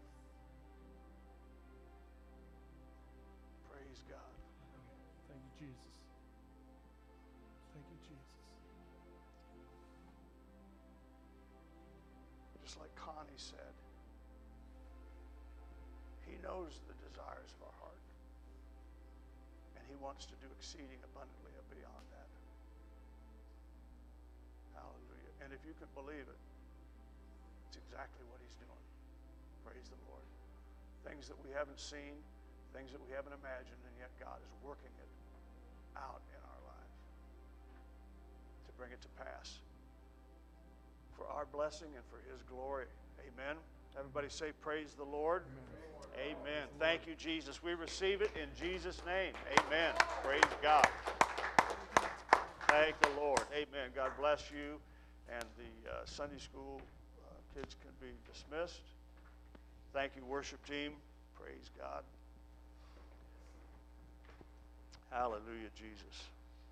Praise God. Thank you, Jesus. Thank you, Jesus. Just like Connie said, He knows the desires of our heart. And He wants to do exceeding abundantly and beyond that. Hallelujah. And if you could believe it, it's exactly what He's doing. Praise the Lord. Things that we haven't seen, things that we haven't imagined, and yet God is working it out in our lives to bring it to pass for our blessing and for His glory. Amen. Everybody say, praise the Lord. Amen. Amen. Thank you, Jesus. We receive it in Jesus' name. Amen. Praise God. Thank the Lord. Amen. God bless you. And the Sunday school kids can be dismissed. Thank you, worship team. Praise God. Hallelujah, Jesus.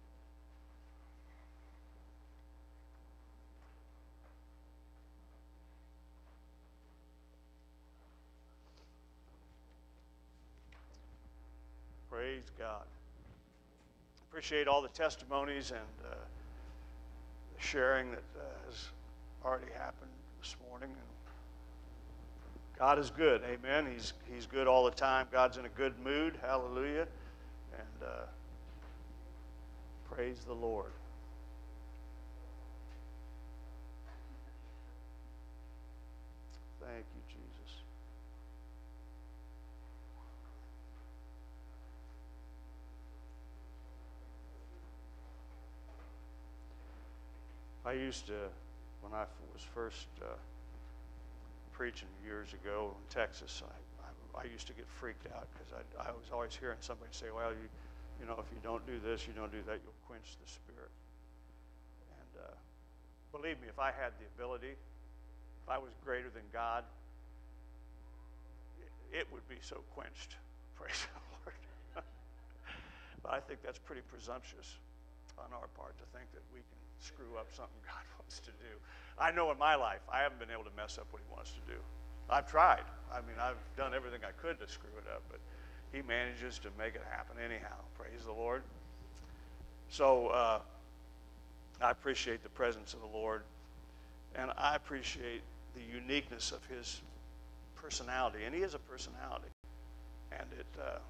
Praise God. Appreciate all the testimonies and the sharing that has already happened this morning. And God is good. Amen. He's good all the time. God's in a good mood. Hallelujah. And praise the Lord. Thank you, Jesus. I used to, when I was first preaching years ago in Texas, I used to get freaked out because I was always hearing somebody say, well, you know, if you don't do this, you don't do that, you'll quench the Spirit. And believe me, if I had the ability, if I was greater than God, it would be so quenched. Praise the Lord. But I think that's pretty presumptuous on our part to think that we can screw up something God wants to do. I know in my life I haven't been able to mess up what He wants to do. I've tried. I mean, I've done everything I could to screw it up, but He manages to make it happen anyhow. Praise the Lord. So I appreciate the presence of the Lord, and I appreciate the uniqueness of His personality, and He is a personality, and it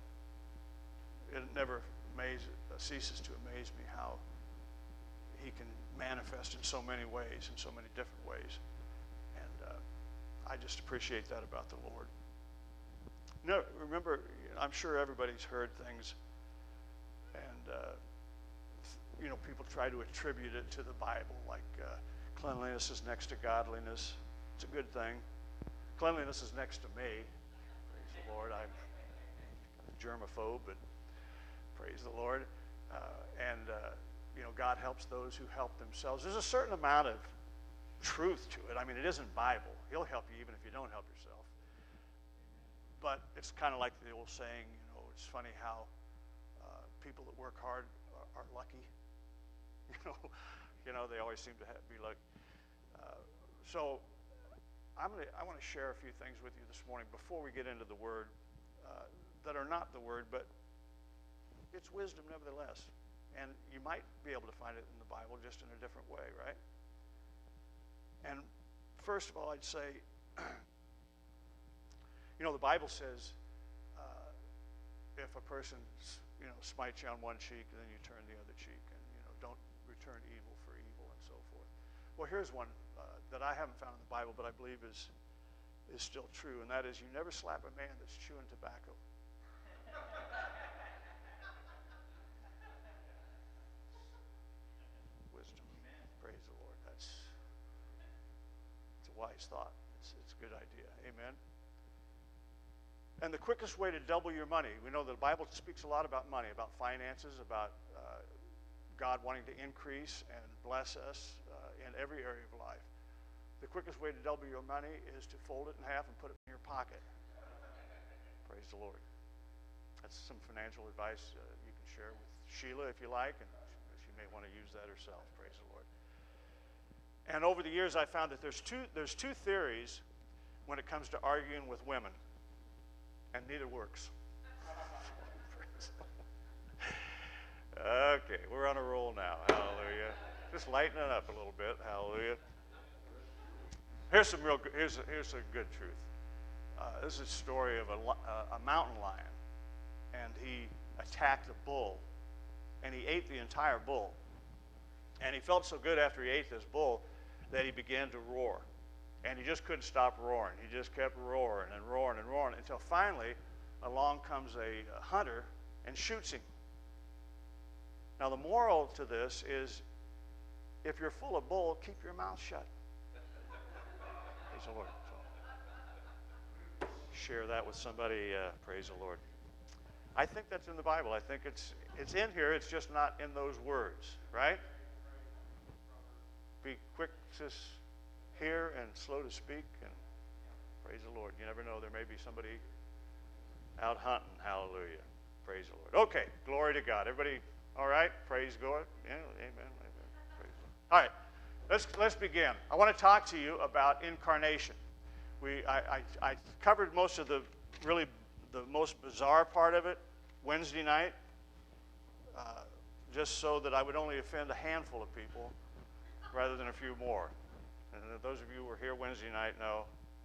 never ceases to amaze me how He can manifest in so many ways, in so many different ways. And I just appreciate that about the Lord. You know, remember, I'm sure everybody's heard things, and you know, people try to attribute it to the Bible, like cleanliness is next to godliness. It's a good thing. Cleanliness is next to me. Praise the Lord. I'm a germaphobe, but praise the Lord. You know, God helps those who help themselves. There's a certain amount of truth to it. I mean, it isn't Bible. He'll help you even if you don't help yourself. But it's kind of like the old saying, you know, it's funny how people that work hard are lucky. You know, they always seem to be lucky. So I want to share a few things with you this morning before we get into the Word that are not the Word, but it's wisdom nevertheless. And you might be able to find it in the Bible just in a different way, right? And first of all, I'd say, the Bible says if a person, smites you on one cheek, then you turn the other cheek, and, don't return evil for evil and so forth. Well, here's one that I haven't found in the Bible, but I believe is still true, and that is you never slap a man that's chewing tobacco. Wisdom. Praise the Lord. It's a wise thought. It's a good idea. Amen. And the quickest way to double your money, we know the Bible speaks a lot about money, about finances, about God wanting to increase and bless us in every area of life. The quickest way to double your money is to fold it in half and put it in your pocket. Praise the Lord. That's some financial advice you can share with Sheila if you like, and she may want to use that herself. Praise the Lord. And over the years, I found that there's two theories when it comes to arguing with women, and neither works. Okay, we're on a roll now. Hallelujah. Just lighten it up a little bit. Hallelujah. Here's a good truth. This is a story of a mountain lion, and he attacked a bull, and he ate the entire bull. And he felt so good after he ate this bull that he began to roar, and he just couldn't stop roaring. He just kept roaring and roaring and roaring until finally along comes a hunter and shoots him. Now the moral to this is, if you're full of bull, keep your mouth shut. Praise the Lord. So, share that with somebody. Praise the Lord. I think that's in the Bible. I think it's in here. It's just not in those words, right? Be quick to hear and slow to speak, and praise the Lord. You never know. There may be somebody out hunting. Hallelujah. Praise the Lord. Okay. Glory to God. Everybody all right? Praise God. Yeah, amen. Praise God. All right. Let's begin. I want to talk to you about incarnation. I covered most of the most bizarre part of it Wednesday night, just so that I would only offend a handful of people rather than a few more. And those of you who were here Wednesday night know.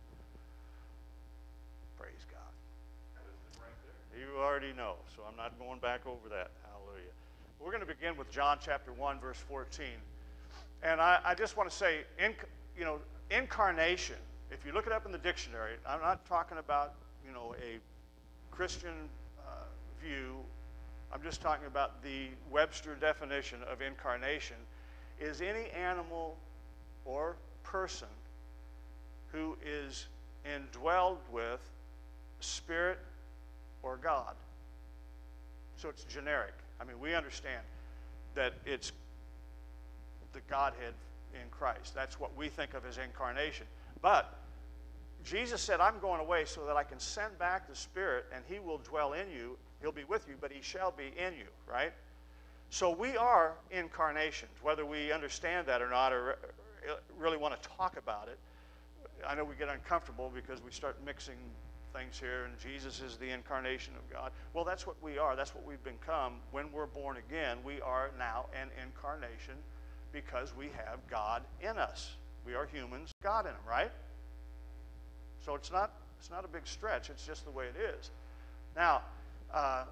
Praise God. You already know, so I'm not going back over that. Hallelujah. We're going to begin with John chapter 1, verse 14. And I just want to say, incarnation, if you look it up in the dictionary, I'm not talking about, a Christian view. I'm just talking about the Webster definition of incarnation is any animal or person who is indwelled with spirit or God. So it's generic. I mean, we understand that it's the Godhead in Christ. That's what we think of as incarnation. But Jesus said, I'm going away so that I can send back the Spirit, and He will dwell in you. He'll be with you, but He shall be in you, right? So we are incarnations, whether we understand that or not, or really want to talk about it. I know we get uncomfortable because we start mixing things here, and Jesus is the incarnation of God. Well, that's what we are. That's what we've become. When we're born again, we are now an incarnation because we have God in us. We are humans, God in them, right? So it's not a big stretch. It's just the way it is. Now, I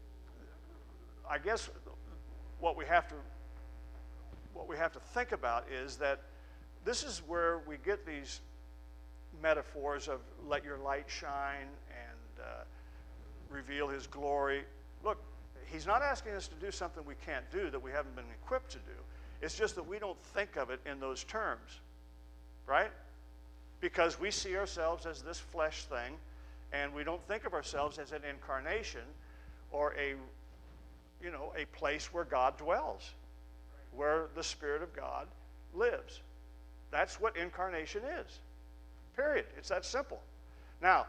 guess what we have to think about is that this is where we get these metaphors of let your light shine and reveal His glory. Look, He's not asking us to do something we can't do that we haven't been equipped to do. It's just that we don't think of it in those terms, right? Because we see ourselves as this flesh thing, and we don't think of ourselves as an incarnation or a place where God dwells, where the Spirit of God lives. That's what incarnation is. Period. It's that simple. Now,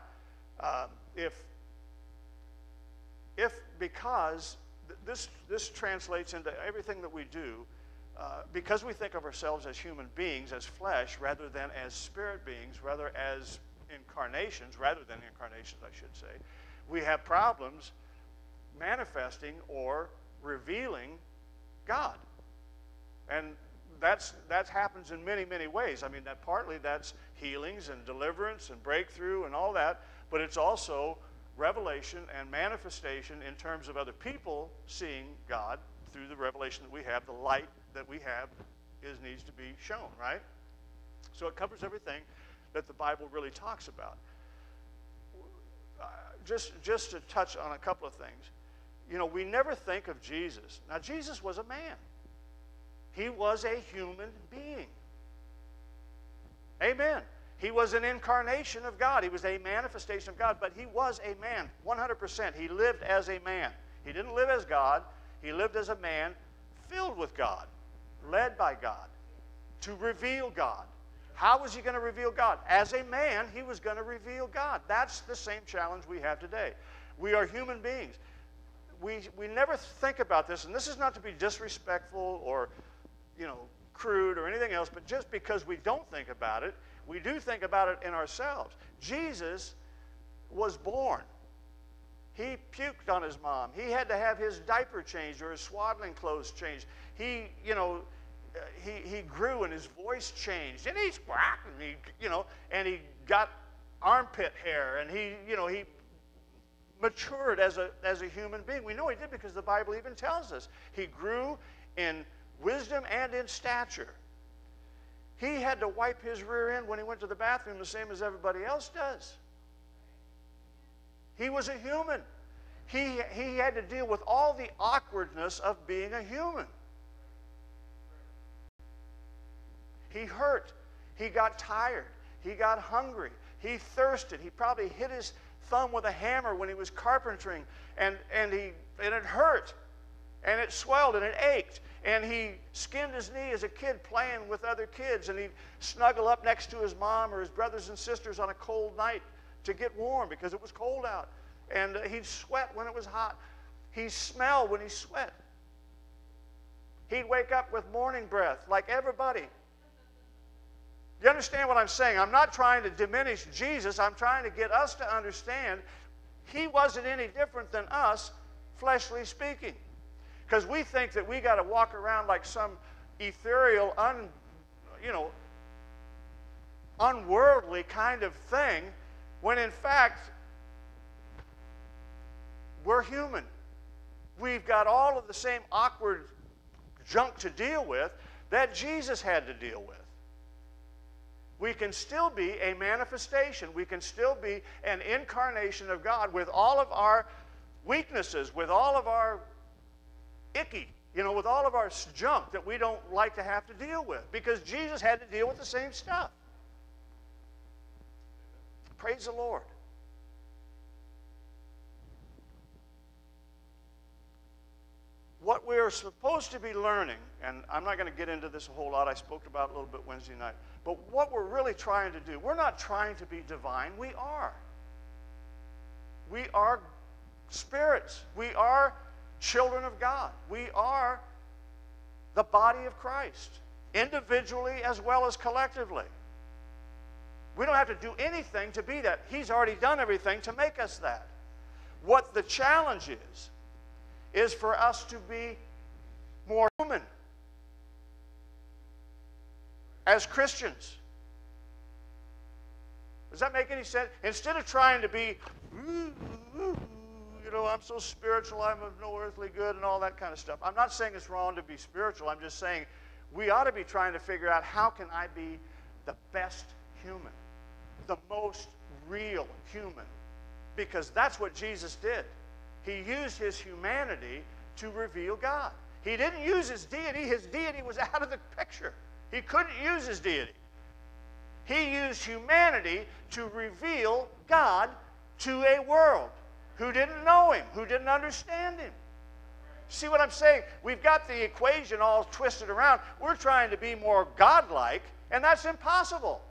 because this translates into everything that we do, because we think of ourselves as human beings, as flesh, rather than as spirit beings, rather as incarnations, rather than incarnations, I should say, we have problems manifesting or revealing God. And that happens in many, many ways. I mean, that partly that's healings and deliverance and breakthrough and all that, but it's also revelation and manifestation in terms of other people seeing God through the revelation that we have, the light that we have needs to be shown, right? So it covers everything that the Bible really talks about. Just to touch on a couple of things. You know, we never think of Jesus. Now, Jesus was a man. He was a human being. Amen. He was an incarnation of God. He was a manifestation of God, but he was a man, 100%. He lived as a man. He didn't live as God. He lived as a man filled with God, led by God, to reveal God. How was he going to reveal God? As a man, he was going to reveal God. That's the same challenge we have today. We are human beings. We never think about this, and this is not to be disrespectful or, you know, crude or anything else, but just because we don't think about it, we do think about it in ourselves. Jesus was born. He puked on his mom. He had to have his diaper changed or his swaddling clothes changed. He, you know, he grew and his voice changed, and he and he got armpit hair, and he matured as a human being. We know he did because the Bible even tells us he grew in wisdom and in stature. He had to wipe his rear end when he went to the bathroom the same as everybody else does. He was a human. He had to deal with all the awkwardness of being a human. He hurt. He got tired. He got hungry. He thirsted. He probably hit his thumb with a hammer when he was carpentering, and it hurt, and it swelled, and it ached. And he skinned his knee as a kid playing with other kids, and he'd snuggle up next to his mom or his brothers and sisters on a cold night to get warm because it was cold out. And he'd sweat when it was hot. He'd smell when he sweat. He'd wake up with morning breath like everybody. You understand what I'm saying? I'm not trying to diminish Jesus. I'm trying to get us to understand he wasn't any different than us, fleshly speaking. Because we think that we got to walk around like some ethereal, unworldly kind of thing, when in fact, we're human. We've got all of the same awkward junk to deal with that Jesus had to deal with. We can still be a manifestation. We can still be an incarnation of God with all of our weaknesses, with all of our with all of our junk that we don't like to have to deal with, because Jesus had to deal with the same stuff. Praise the Lord. What we're supposed to be learning, and I'm not going to get into this a whole lot, I spoke about it a little bit Wednesday night, but what we're really trying to do, we're not trying to be divine, we are. We are spirits. We are children of God. We are the body of Christ, individually as well as collectively. We don't have to do anything to be that. He's already done everything to make us that. What the challenge is for us to be more human as Christians. Does that make any sense? Instead of trying to be, I'm so spiritual, I'm of no earthly good, and all that kind of stuff. I'm not saying it's wrong to be spiritual. I'm just saying we ought to be trying to figure out, how can I be the best human, the most real human? Because that's what Jesus did. He used his humanity to reveal God. He didn't use his deity. His deity was out of the picture. He couldn't use his deity. He used humanity to reveal God to a world who didn't know him, who didn't understand him. See what I'm saying? We've got the equation all twisted around. We're trying to be more godlike, and that's impossible.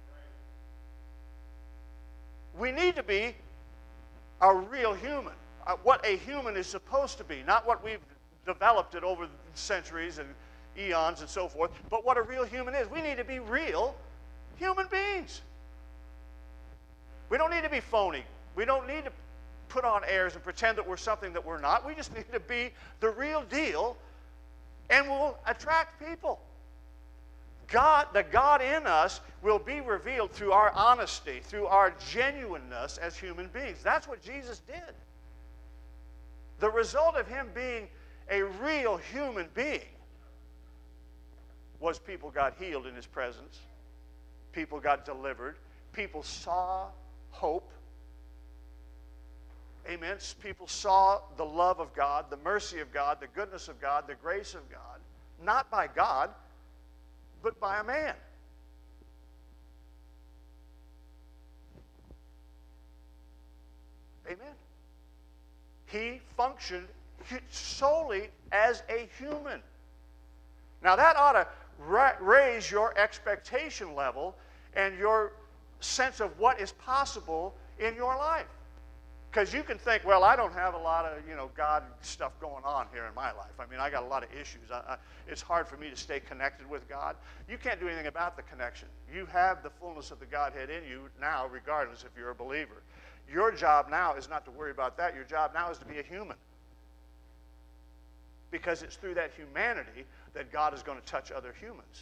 We need to be a real human. What a human is supposed to be, not what we've developed it over the centuries and eons and so forth, but what a real human is. We need to be real human beings. We don't need to be phony. We don't need to put on airs and pretend that we're something that we're not. We just need to be the real deal, and we'll attract people. The God in us will be revealed through our honesty, through our genuineness as human beings. That's what Jesus did. The result of him being a real human being was people got healed in his presence. People got delivered. People saw hope. Amen. People saw the love of God, the mercy of God, the goodness of God, the grace of God, not by God, but by a man. Amen. He functioned solely as a human. Now that ought to raise your expectation level and your sense of what is possible in your life. Because you can think, well, I don't have a lot of, God stuff going on here in my life. I mean, I got a lot of issues. It's hard for me to stay connected with God. You can't do anything about the connection. You have the fullness of the Godhead in you now, regardless if you're a believer. Your job now is not to worry about that. Your job now is to be a human. Because it's through that humanity that God is going to touch other humans.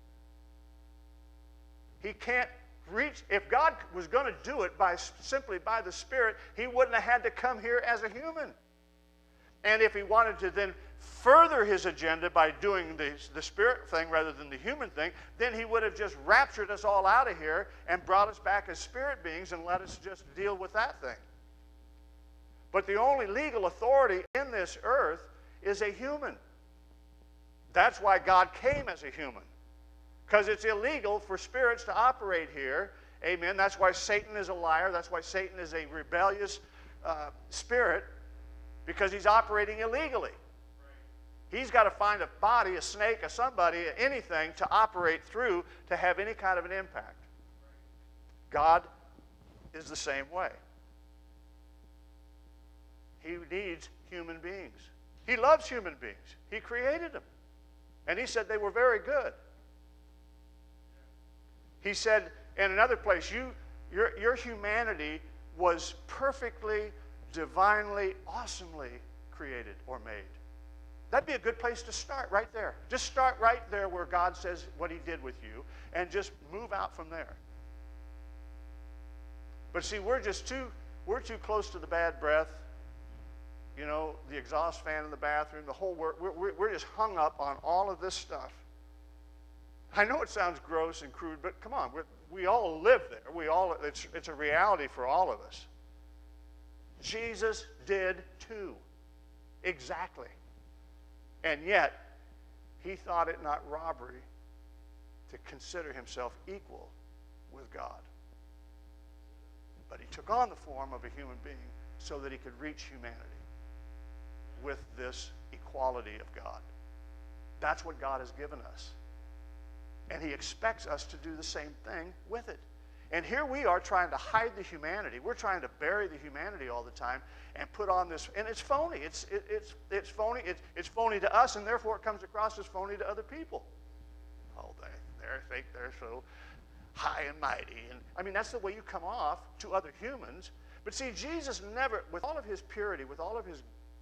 He can't reach. If God was going to do it simply by the Spirit, he wouldn't have had to come here as a human. And if he wanted to then further his agenda by doing the Spirit thing rather than the human thing, then he would have just raptured us all out of here and brought us back as spirit beings and let us just deal with that thing. But the only legal authority in this earth is a human. That's why God came as a human. Because it's illegal for spirits to operate here. Amen. That's why Satan is a liar. That's why Satan is a rebellious spirit. Because he's operating illegally. He's got to find a body, a snake, a somebody, anything to operate through to have any kind of an impact. God is the same way. He needs human beings. He loves human beings. He created them. And he said they were very good. He said in another place, your humanity was perfectly, divinely, awesomely created or made. That'd be a good place to start right there. Just start right there where God says what he did with you and just move out from there. But see, we're too close to the bad breath, the exhaust fan in the bathroom, the whole work. We're just hung up on all of this stuff. I know it sounds gross and crude, but come on, we all live there. It's a reality for all of us. Jesus did too. Exactly. And yet, he thought it not robbery to consider himself equal with God. But he took on the form of a human being so that he could reach humanity with this equality of God. That's what God has given us. And he expects us to do the same thing with it. And here we are trying to hide the humanity. We're trying to bury the humanity all the time and put on this, and it's phony. It's phony. It's phony to us, and therefore it comes across as phony to other people. Oh, they think they're so high and mighty. And I mean, that's the way you come off to other humans. But see, Jesus never, with all of his purity, with all of his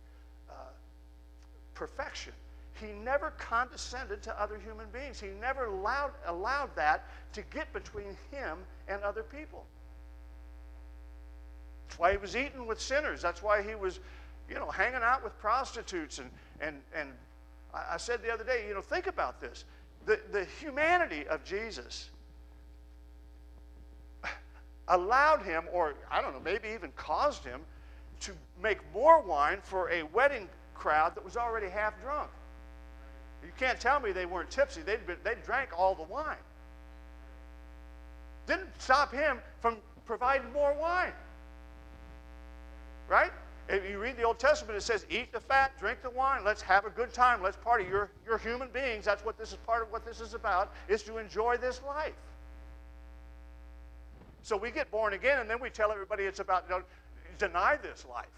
perfection, he never condescended to other human beings. He never allowed that to get between him and other people. That's why he was eating with sinners. That's why he was, hanging out with prostitutes. And I said the other day, think about this. The humanity of Jesus allowed him, or I don't know, maybe even caused him to make more wine for a wedding crowd that was already half drunk. You can't tell me they weren't tipsy. They drank all the wine. Didn't stop him from providing more wine. Right? If you read the Old Testament, it says, eat the fat, drink the wine, let's have a good time, let's party. You're human beings. That's what this is, part of what this is about, is to enjoy this life. So we get born again, and then we tell everybody it's about, deny this life.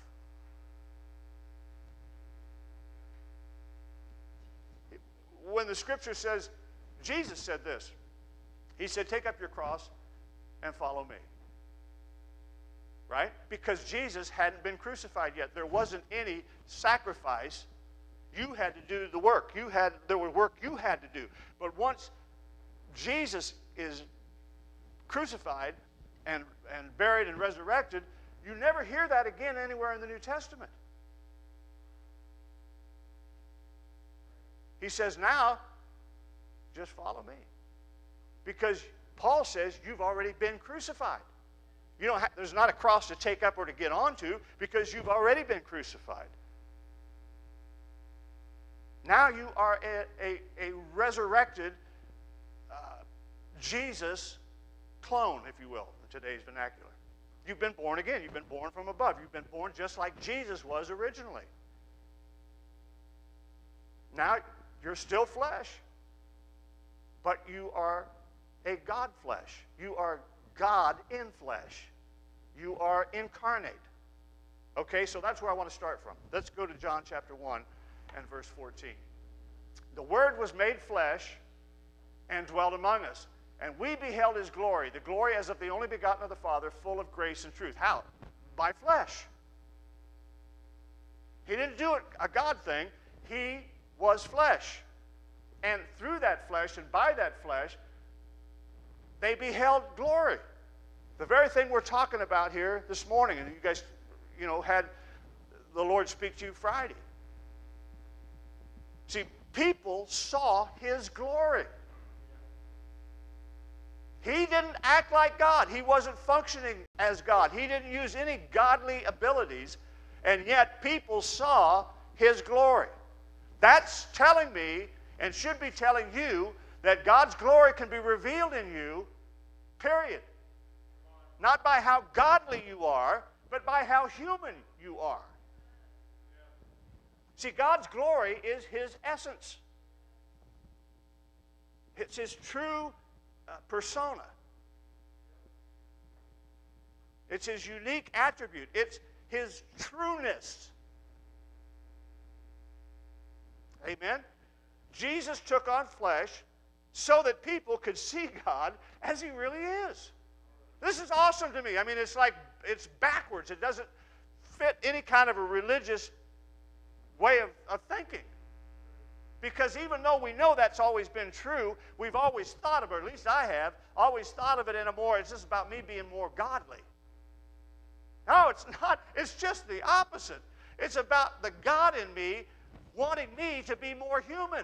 when the scripture says, Jesus said this. He said, take up your cross and follow me. Right? Because Jesus hadn't been crucified yet. There wasn't any sacrifice. You had to do the work. There was work you had to do. But once Jesus is crucified and buried and resurrected, you never hear that again anywhere in the New Testament. He says, now, just follow me. Because Paul says you've already been crucified. There's not a cross to take up or to get onto because you've already been crucified. Now you are a resurrected Jesus clone, if you will, in today's vernacular. You've been born again. You've been born from above. You've been born just like Jesus was originally. Now you're still flesh, but you are a God flesh. You are God in flesh. You are incarnate. Okay, so that's where I want to start from. Let's go to John chapter 1 and verse 14. The Word was made flesh and dwelt among us, and we beheld his glory, the glory as of the only begotten of the Father, full of grace and truth. How? By flesh. He didn't do it a God thing. He was flesh. And through that flesh and by that flesh, they beheld glory. The very thing we're talking about here this morning, and you guys, had the Lord speak to you Friday. See, people saw his glory. He didn't act like God. He wasn't functioning as God. He didn't use any godly abilities, and yet people saw his glory. That's telling me, and should be telling you, that God's glory can be revealed in you, period. Not by how godly you are, but by how human you are. See, God's glory is his essence. It's his true persona. It's his unique attribute. It's his trueness. Amen? Jesus took on flesh so that people could see God as he really is. This is awesome to me. I mean, it's backwards. It doesn't fit any kind of a religious way of thinking. Because even though we know that's always been true, we've always thought of it, or at least I have, always thought of it in a more, it's just about me being more godly. No, it's not. It's just the opposite. It's about the God in me wanting me to be more human.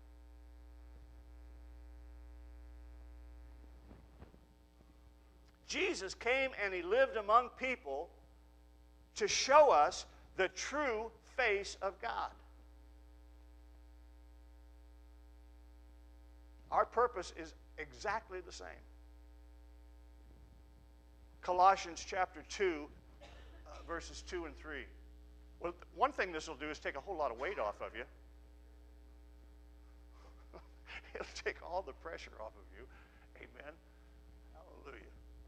Jesus came and he lived among people to show us the true face of God. Our purpose is exactly the same. Colossians chapter 2, verses 2 and 3. Well, one thing this will do is take a whole lot of weight off of you. It'll take all the pressure off of you. Amen. Hallelujah.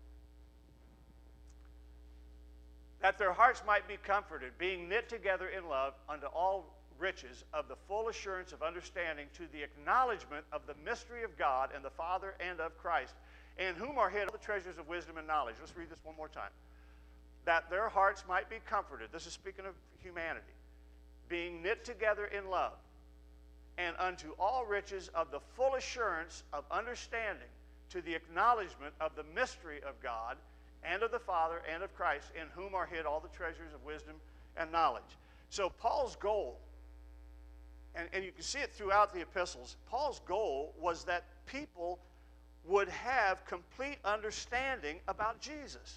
That their hearts might be comforted, being knit together in love unto all riches of the full assurance of understanding, to the acknowledgement of the mystery of God and the Father and of Christ, in whom are hid all the treasures of wisdom and knowledge. Let's read this one more time. That their hearts might be comforted. This is speaking of humanity. Being knit together in love, and unto all riches of the full assurance of understanding, to the acknowledgement of the mystery of God and of the Father and of Christ, in whom are hid all the treasures of wisdom and knowledge. So Paul's goal, and you can see it throughout the epistles, Paul's goal was that people would have complete understanding about Jesus.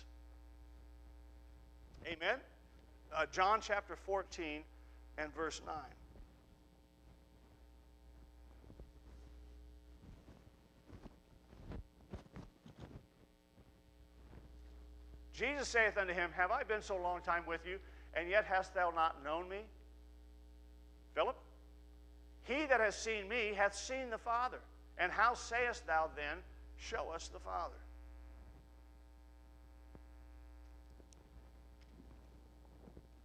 Amen? John chapter 14 and verse 9. Jesus saith unto him, Have I been so long time with you, and yet hast thou not known me? Philip, he that has seen me hath seen the Father. And how sayest thou then, Show us the Father?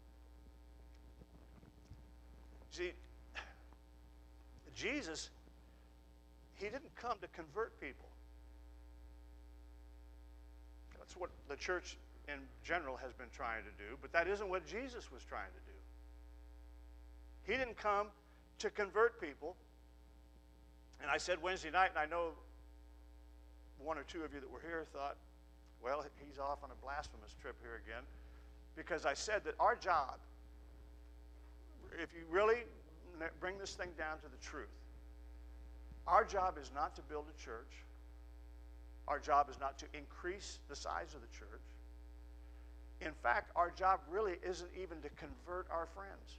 See, Jesus He didn't come to convert people. That's what the church in general has been trying to do, but that isn't what Jesus was trying to do. He didn't come to convert people. And I said Wednesday night, and I know one or two of you that were here thought, well, he's off on a blasphemous trip here again, because I said that our job, if you really bring this thing down to the truth, our job is not to build a church. Our job is not to increase the size of the church. In fact, our job really isn't even to convert our friends.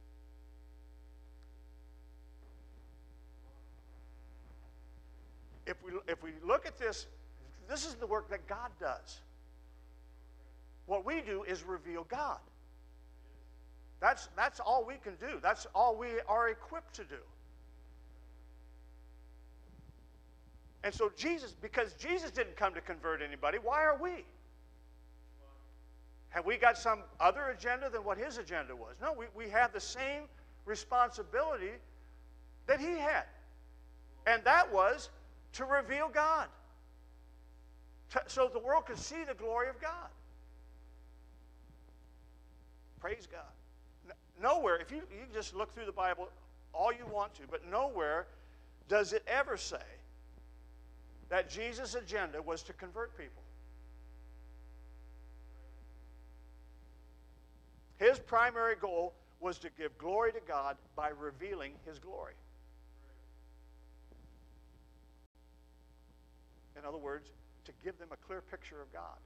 If we look at this, this is the work that God does. What we do is reveal God. That's all we can do. That's all we are equipped to do. And so because Jesus didn't come to convert anybody, why are we? Have we got some other agenda than what his agenda was? No, we have the same responsibility that he had. And that was to reveal God. So the world could see the glory of God. Praise God. Nowhere, if you just look through the Bible all you want to, but nowhere does it ever say that Jesus' agenda was to convert people. His primary goal was to give glory to God by revealing his glory. In other words, to give them a clear picture of God.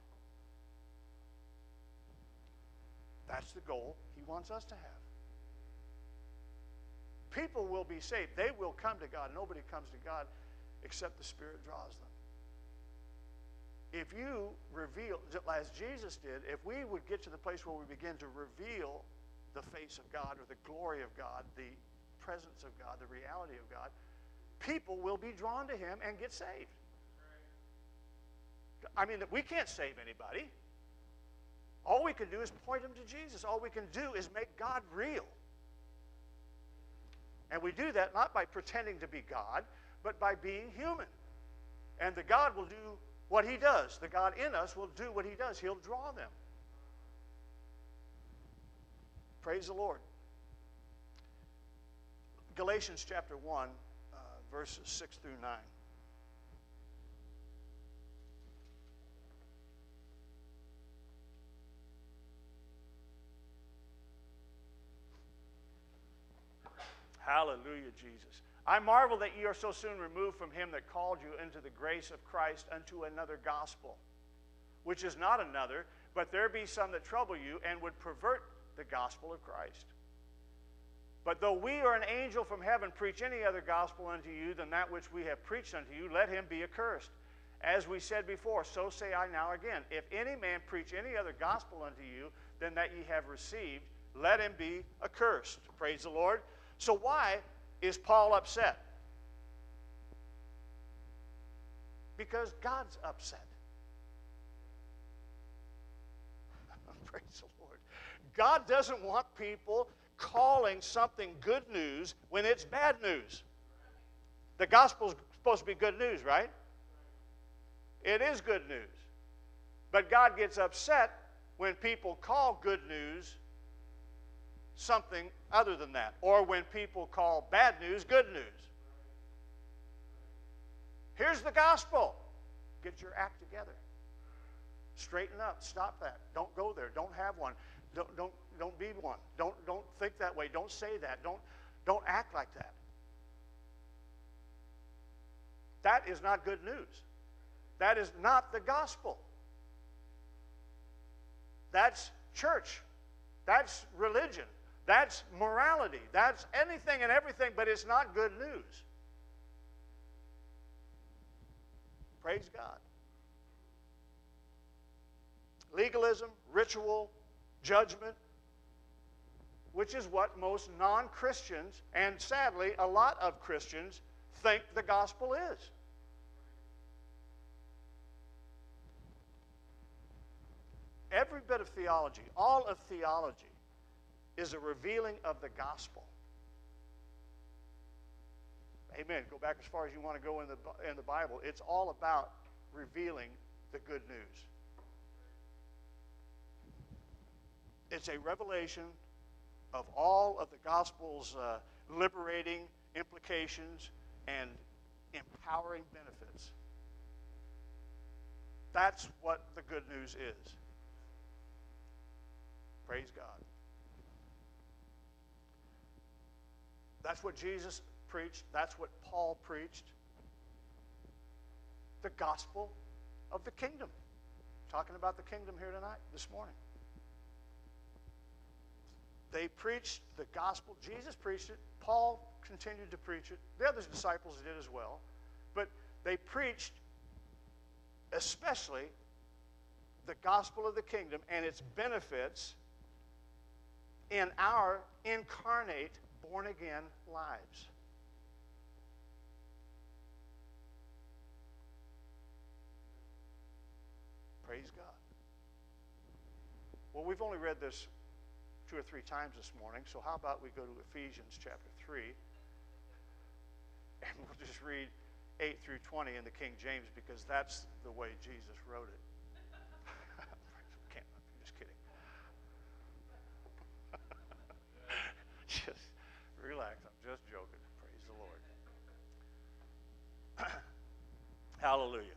That's the goal he wants us to have. People will be saved. They will come to God. Nobody comes to God except the Spirit draws them. If you reveal, as Jesus did, if we would get to the place where we begin to reveal the face of God or the glory of God, the presence of God, the reality of God, people will be drawn to him and get saved. I mean, we can't save anybody. All we can do is point them to Jesus. All we can do is make God real. And we do that not by pretending to be God, but by being human. And the God will do what he does. The God in us will do what he does. He'll draw them. Praise the Lord. Galatians chapter 1, verses 6 through 9. Hallelujah, Jesus. I marvel that ye are so soon removed from him that called you into the grace of Christ unto another gospel, which is not another, but there be some that trouble you and would pervert the gospel of Christ. But though we or an angel from heaven preach any other gospel unto you than that which we have preached unto you, let him be accursed. As we said before, so say I now again. If any man preach any other gospel unto you than that ye have received, let him be accursed. Praise the Lord. So why is Paul upset? Because God's upset. Praise the Lord. God doesn't want people calling something good news when it's bad news. The gospel's supposed to be good news, right? It is good news. But God gets upset when people call good news something other than that, or when people call bad news good news. Here's the gospel. Get your act together. Straighten up. Stop that. Don't go there. Don't have one. Don't be one. Don't think that way. Don't say that. Don't act like that. That is not good news. That is not the gospel. That's church. That's religion. That's morality. That's anything and everything, but it's not good news. Praise God. Legalism, ritual, judgment, which is what most non-Christians, and sadly a lot of Christians, think the gospel is. Every bit of theology, all of theology, is a revealing of the gospel. Amen. Go back as far as you want to go in the Bible. It's all about revealing the good news. It's a revelation of all of the gospel's liberating implications and empowering benefits. That's what the good news is. Praise God. That's what Jesus preached. That's what Paul preached. The gospel of the kingdom. Talking about the kingdom here tonight, this morning. They preached the gospel. Jesus preached it. Paul continued to preach it. The other disciples did as well. But they preached especially the gospel of the kingdom and its benefits in our incarnate, born-again lives. Praise God. Well, we've only read this 2 or 3 times this morning, so how about we go to Ephesians chapter 3, and we'll just read 8 through 20 in the King James, because that's the way Jesus wrote it. I'm just kidding. Just relax. I'm just joking. Praise the Lord. Hallelujah.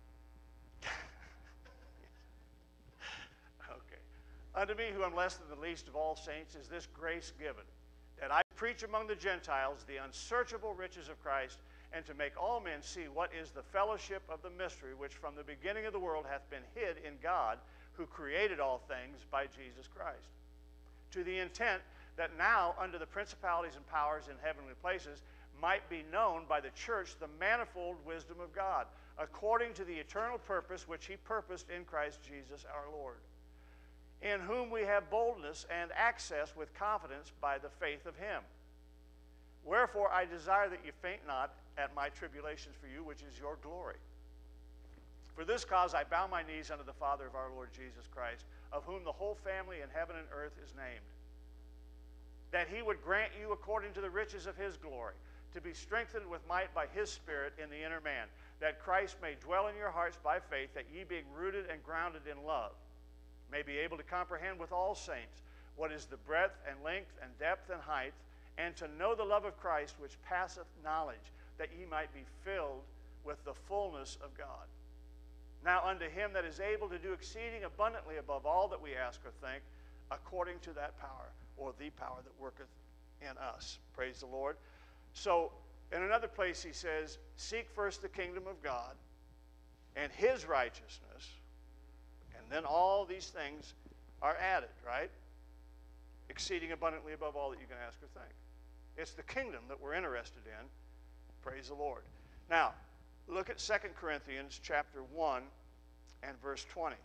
Okay. Unto me, who am less than the least of all saints, is this grace given, that I preach among the Gentiles the unsearchable riches of Christ, and to make all men see what is the fellowship of the mystery, which from the beginning of the world hath been hid in God, who created all things by Jesus Christ, to the intent that now under the principalities and powers in heavenly places might be known by the church the manifold wisdom of God, according to the eternal purpose which he purposed in Christ Jesus our Lord, in whom we have boldness and access with confidence by the faith of him. Wherefore I desire that you faint not at my tribulations for you, which is your glory. For this cause I bow my knees unto the Father of our Lord Jesus Christ, of whom the whole family in heaven and earth is named, that he would grant you according to the riches of his glory, to be strengthened with might by his Spirit in the inner man, that Christ may dwell in your hearts by faith, that ye being rooted and grounded in love, may be able to comprehend with all saints what is the breadth and length and depth and height, and to know the love of Christ which passeth knowledge, that ye might be filled with the fullness of God. Now unto him that is able to do exceeding abundantly above all that we ask or think, according to that power, or the power that worketh in us. Praise the Lord. So in another place he says, seek first the kingdom of God and his righteousness, and then all these things are added, right? Exceeding abundantly above all that you can ask or think. It's the kingdom that we're interested in. Praise the Lord. Now, look at 2 Corinthians chapter 1 and verse 20.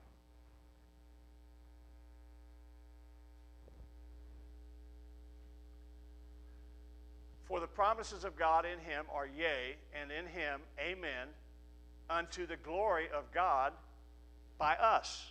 For the promises of God in him are yea, and in him amen, unto the glory of God by us.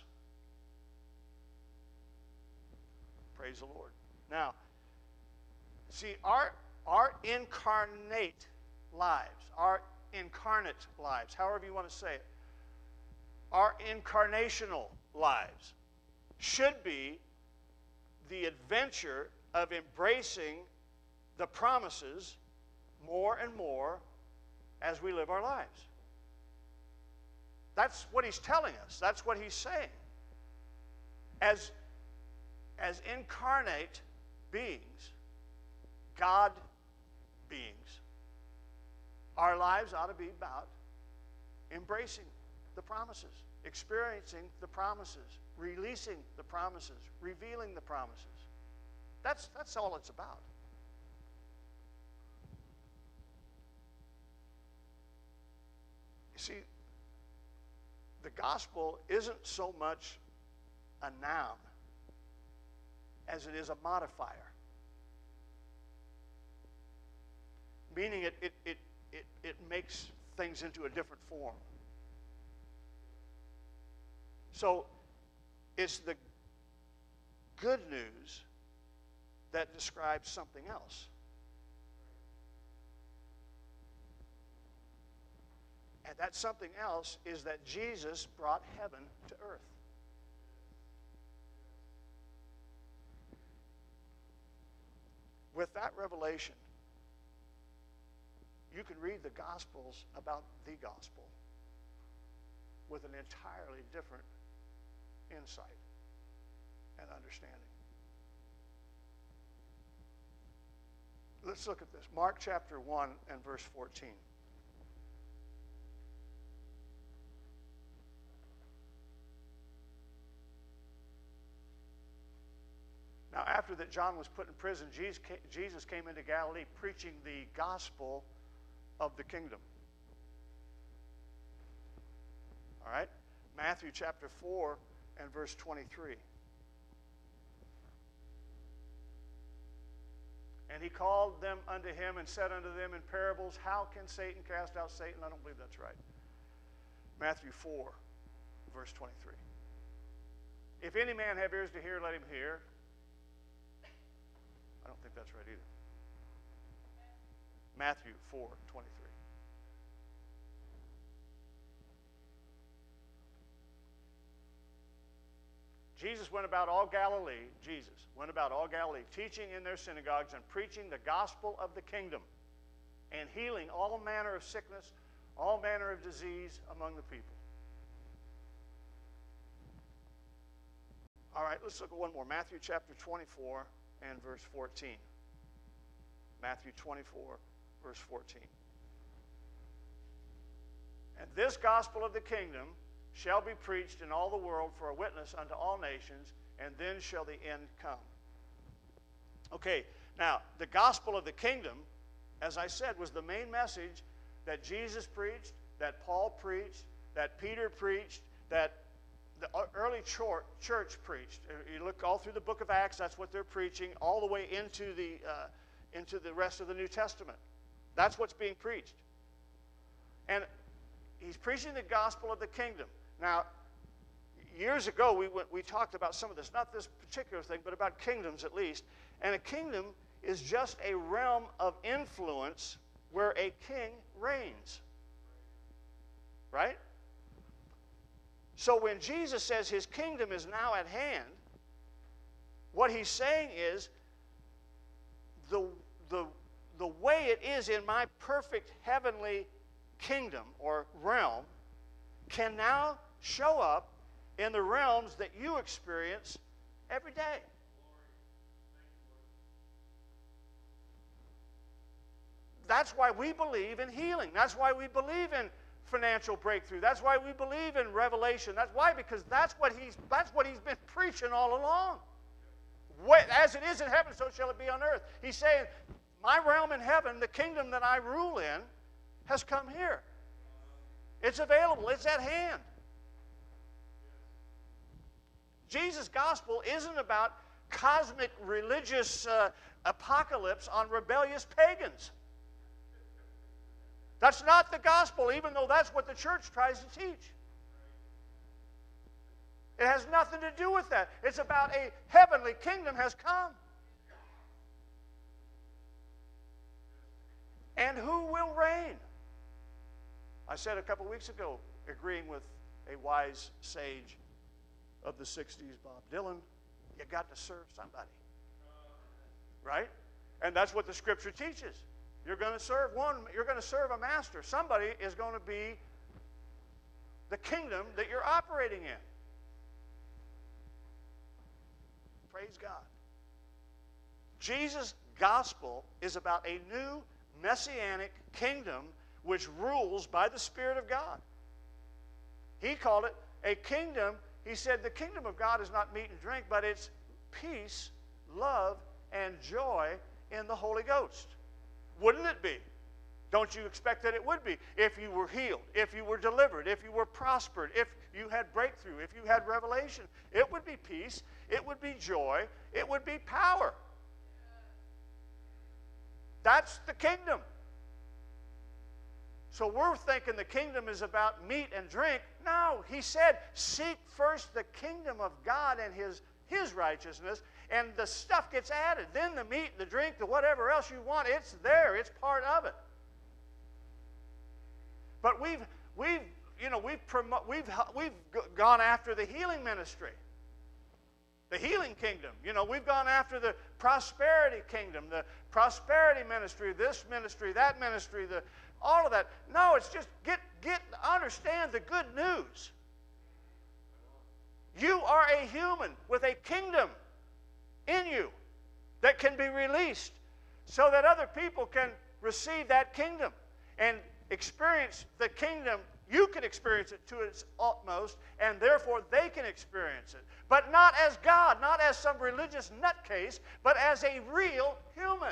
Praise the Lord. Now, see, our incarnate lives, our incarnate lives, however you want to say it, our incarnational lives should be the adventure of embracing the promises more and more as we live our lives. That's what he's telling us. That's what he's saying. As incarnate beings, God beings, our lives ought to be about embracing the promises, experiencing the promises, releasing the promises, revealing the promises. That's all it's about. You see, the gospel isn't so much a noun as it is a modifier. Meaning it makes things into a different form. So it's the good news that describes something else. And that something else is that Jesus brought heaven to earth. With that revelation, you can read the Gospels about the gospel with an entirely different insight and understanding. Let's look at this. Mark chapter 1 and verse 14. Now, after that John was put in prison, Jesus came into Galilee preaching the gospel of the kingdom. All right? Matthew chapter 4 and verse 23. And he called them unto him and said unto them in parables, how can Satan cast out Satan? I don't believe that's right. Matthew 4, verse 23. If any man have ears to hear, let him hear. I don't think that's right either. Matthew 4, 23. Jesus went about all Galilee, teaching in their synagogues and preaching the gospel of the kingdom and healing all manner of sickness, all manner of disease among the people. All right, let's look at one more. Matthew chapter 24 and verse 14. Matthew 24, verse 14. And this gospel of the kingdom shall be preached in all the world for a witness unto all nations, and then shall the end come. Okay, now, the gospel of the kingdom, as I said, was the main message that Jesus preached, that Paul preached, that Peter preached, that the early church preached. You look all through the book of Acts, that's what they're preaching, all the way into the rest of the New Testament. That's what's being preached. And he's preaching the gospel of the kingdom. Now, years ago, we talked about some of this, not this particular thing, but about kingdoms at least. And a kingdom is just a realm of influence where a king reigns. Right? So when Jesus says his kingdom is now at hand, what he's saying is the way it is in my perfect heavenly kingdom or realm can now show up in the realms that you experience every day. That's why we believe in healing. That's why we believe in financial breakthrough. That's why we believe in revelation. That's why, because that's what he's been preaching all along. As it is in heaven, so shall it be on earth. He's saying, my realm in heaven, the kingdom that I rule in, has come here. It's available. It's at hand. Jesus' gospel isn't about cosmic religious apocalypse on rebellious pagans. That's not the gospel, even though that's what the church tries to teach. It has nothing to do with that. It's about a heavenly kingdom has come. And who will reign? I said a couple weeks ago, agreeing with a wise sage of the 60s, Bob Dylan, you got to serve somebody. Right? And that's what the scripture teaches. You're going to serve one, you're going to serve a master. Somebody is going to be the kingdom that you're operating in. Praise God. Jesus' gospel is about a new messianic kingdom which rules by the Spirit of God. He called it a kingdom. He said the kingdom of God is not meat and drink, but it's peace, love, and joy in the Holy Ghost. Wouldn't it be? Don't you expect that it would be? If you were healed, if you were delivered, if you were prospered, if you had breakthrough, if you had revelation, it would be peace, it would be joy, it would be power. That's the kingdom. So we're thinking the kingdom is about meat and drink. No, he said, seek first the kingdom of God and his righteousness, and the stuff gets added. Then the meat, the drink, the whatever else you want, it's there. It's part of it. But we've gone after the healing ministry, the healing kingdom. We've gone after the prosperity kingdom, the prosperity ministry, this ministry, that ministry, all of that. No, it's just understand the good news. You are a human with a kingdom in you that can be released so that other people can receive that kingdom and experience the kingdom. You can experience it to its utmost, and therefore they can experience it. But not as God, not as some religious nutcase, but as a real human.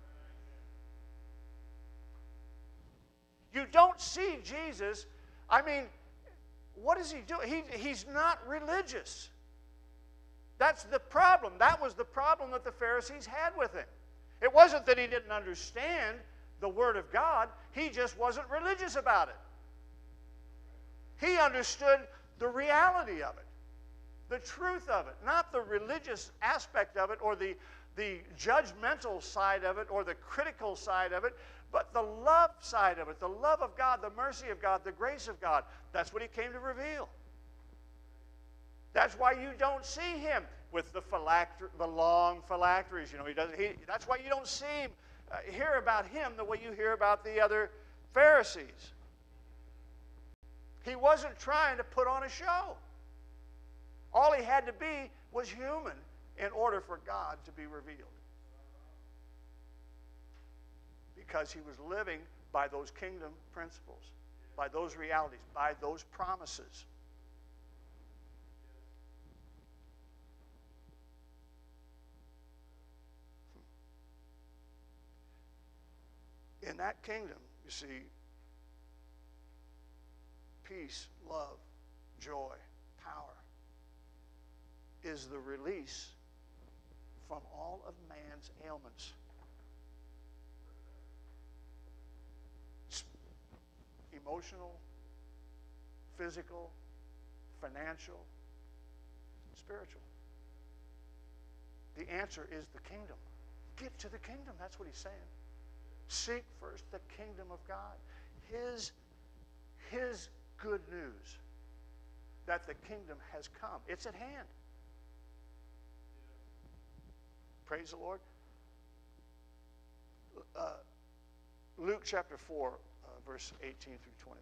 You don't see Jesus, what does he do? He's not religious. That's the problem. That was the problem that the Pharisees had with him. It wasn't that he didn't understand the Word of God. He just wasn't religious about it. He understood the reality of it, the truth of it, not the religious aspect of it or the judgmental side of it or the critical side of it, but the love side of it, the love of God, the mercy of God, the grace of God. That's what he came to reveal. That's why you don't see him with the long phylacteries. That's why you don't see him, hear about him the way you hear about the other Pharisees. He wasn't trying to put on a show. All he had to be was human in order for God to be revealed. Because he was living by those kingdom principles, by those realities, by those promises. In that kingdom, you see, peace, love, joy, power is the release from all of man's ailments. Emotional, physical, financial, spiritual. The answer is the kingdom. Get to the kingdom. That's what he's saying. Seek first the kingdom of God. His good news that the kingdom has come. It's at hand. Praise the Lord. Luke chapter 4, verse 18 through 21.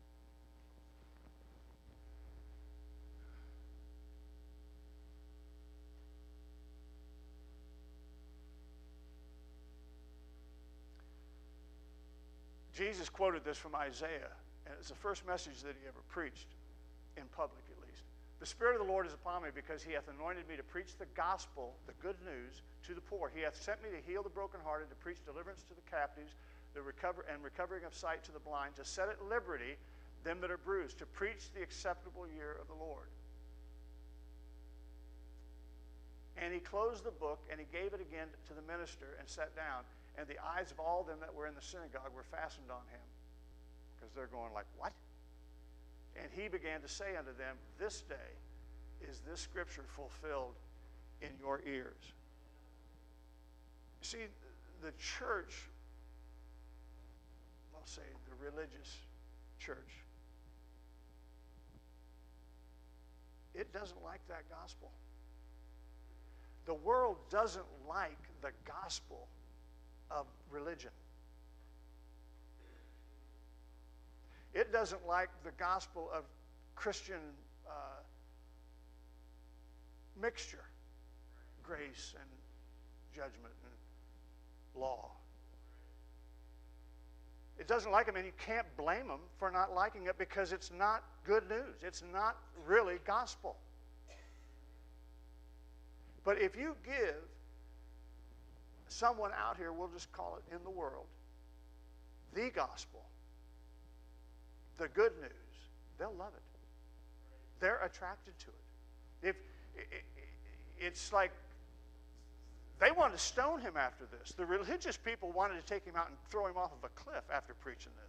Jesus quoted this from Isaiah, and it's the first message that he ever preached, in public at least. The Spirit of the Lord is upon me, because he hath anointed me to preach the gospel, the good news, to the poor. He hath sent me to heal the brokenhearted, to preach deliverance to the captives, recovering of sight to the blind, to set at liberty them that are bruised, to preach the acceptable year of the Lord. And he closed the book, and he gave it again to the minister, and sat down. And the eyes of all them that were in the synagogue were fastened on him, because they're going like, what? And he began to say unto them, this day is this scripture fulfilled in your ears. You see, the church, I'll say the religious church, it doesn't like that gospel. The world doesn't like the gospel of religion. It doesn't like the gospel of Christian mixture, grace and judgment and law. It doesn't like them, and you can't blame them for not liking it, because it's not good news. It's not really gospel. But if you give someone out here, we'll just call it in the world, the gospel, the good news, they'll love it. They're attracted to it. It's like they wanted to stone him after this. The religious people wanted to take him out and throw him off of a cliff after preaching this,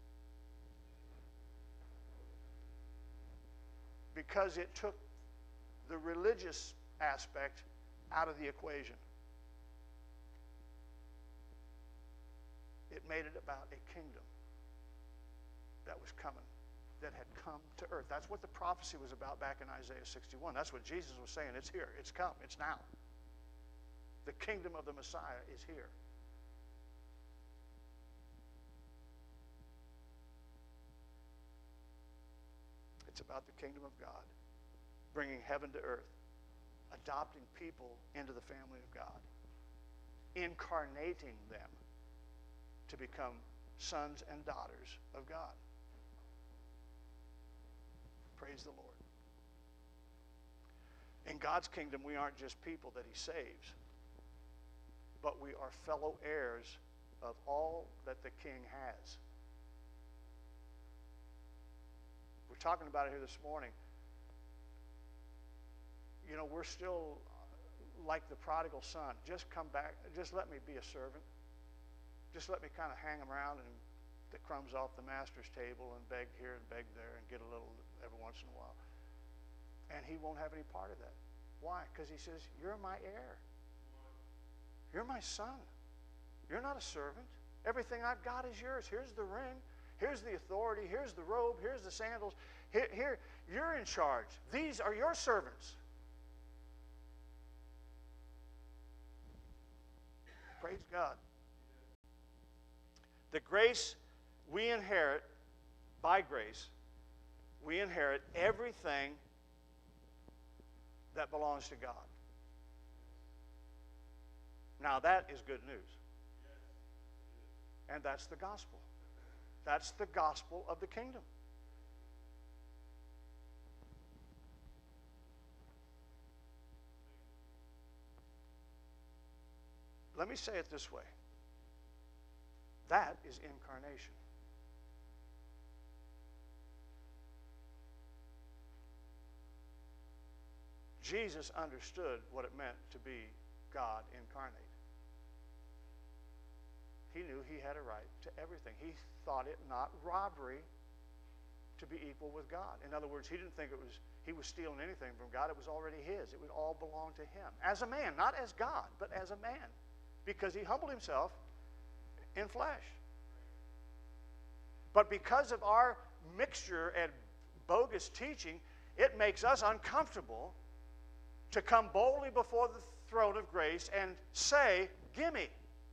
because it took the religious aspect out of the equation. It made it about a kingdom that was coming that had come to earth. That's what the prophecy was about back in Isaiah 61. That's what Jesus was saying. It's here. It's come. It's now. The kingdom of the Messiah is here. It's about the kingdom of God, bringing heaven to earth, adopting people into the family of God, incarnating them to become sons and daughters of God. Praise the Lord. In God's kingdom, we aren't just people that He saves, but we are fellow heirs of all that the King has. We're talking about it here this morning. You know, we're still like the prodigal son. Just come back. Just let me be a servant. Just let me kind of hang around and the crumbs off the master's table and beg here and beg there and get a little every once in a while. And he won't have any part of that. Why? Because he says, you're my heir. You're my son. You're not a servant. Everything I've got is yours. Here's the ring. Here's the authority. Here's the robe. Here's the sandals. Here, you're in charge. These are your servants. Praise God. The grace we inherit, by grace, we inherit everything that belongs to God. Now that is good news. And that's the gospel. That's the gospel of the kingdom. Let me say it this way. That is incarnation. Jesus understood what it meant to be God incarnate. He knew he had a right to everything. He thought it not robbery to be equal with God. In other words, he didn't think he was stealing anything from God. It was already his. It would all belong to him. As a man, not as God, but as a man. Because he humbled himself in flesh. But because of our mixture and bogus teaching, it makes us uncomfortable to come boldly before the throne of grace and say, gimme.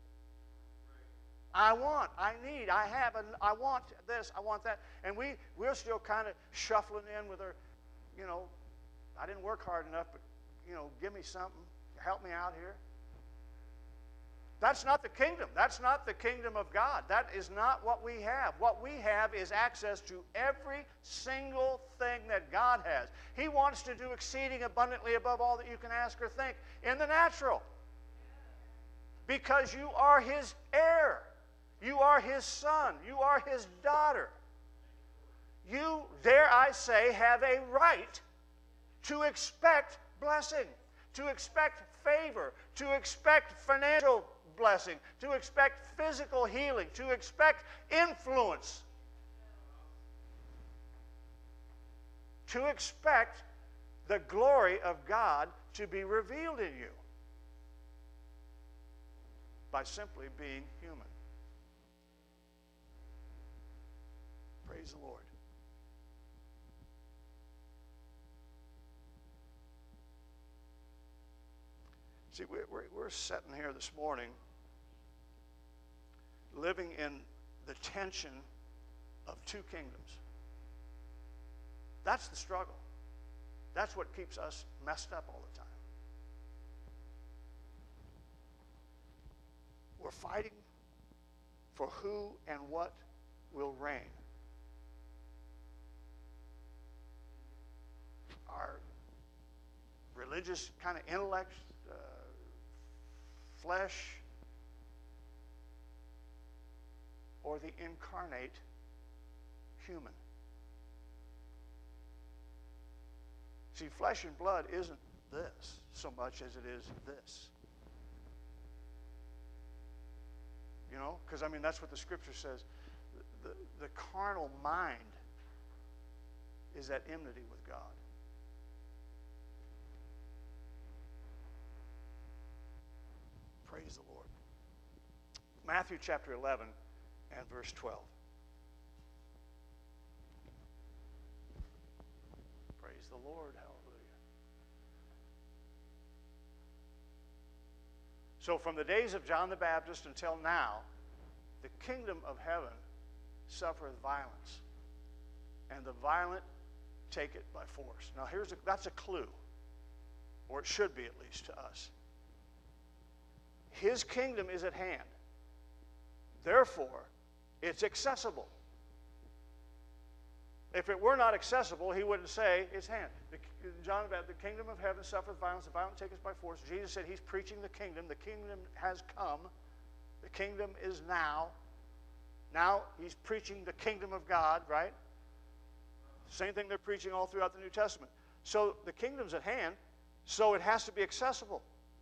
I want, I need, I have, and I want this, I want that. And we're still kind of shuffling in with our, I didn't work hard enough, but, give me something. Help me out here. That's not the kingdom. That's not the kingdom of God. That is not what we have. What we have is access to every single thing that God has. He wants to do exceeding abundantly above all that you can ask or think in the natural. Because you are His heir. You are His son. You are His daughter. You, dare I say, have a right to expect blessing, to expect favor, to expect financial blessing, to expect physical healing, to expect influence, to expect the glory of God to be revealed in you by simply being human. Praise the Lord. See, we're sitting here this morning living in the tension of two kingdoms. That's the struggle. That's what keeps us messed up all the time. We're fighting for who and what will reign. Our religious kind of intellect, flesh, or the incarnate human. See, flesh and blood isn't this so much as it is this. Because that's what the scripture says. The carnal mind is at enmity with God. Praise the Lord. Matthew chapter 11 and verse 12. Praise the Lord. Hallelujah. So from the days of John the Baptist until now, the kingdom of heaven suffereth violence, and the violent take it by force. Now that's a clue, or it should be at least to us. His kingdom is at hand. Therefore, it's accessible. If it were not accessible, he wouldn't say it's hand. John, the kingdom of heaven suffereth violence, the violent take it by force. Jesus said he's preaching the kingdom. The kingdom has come. The kingdom is now. Now he's preaching the kingdom of God, right? Same thing they're preaching all throughout the New Testament. So the kingdom's at hand, so it has to be accessible.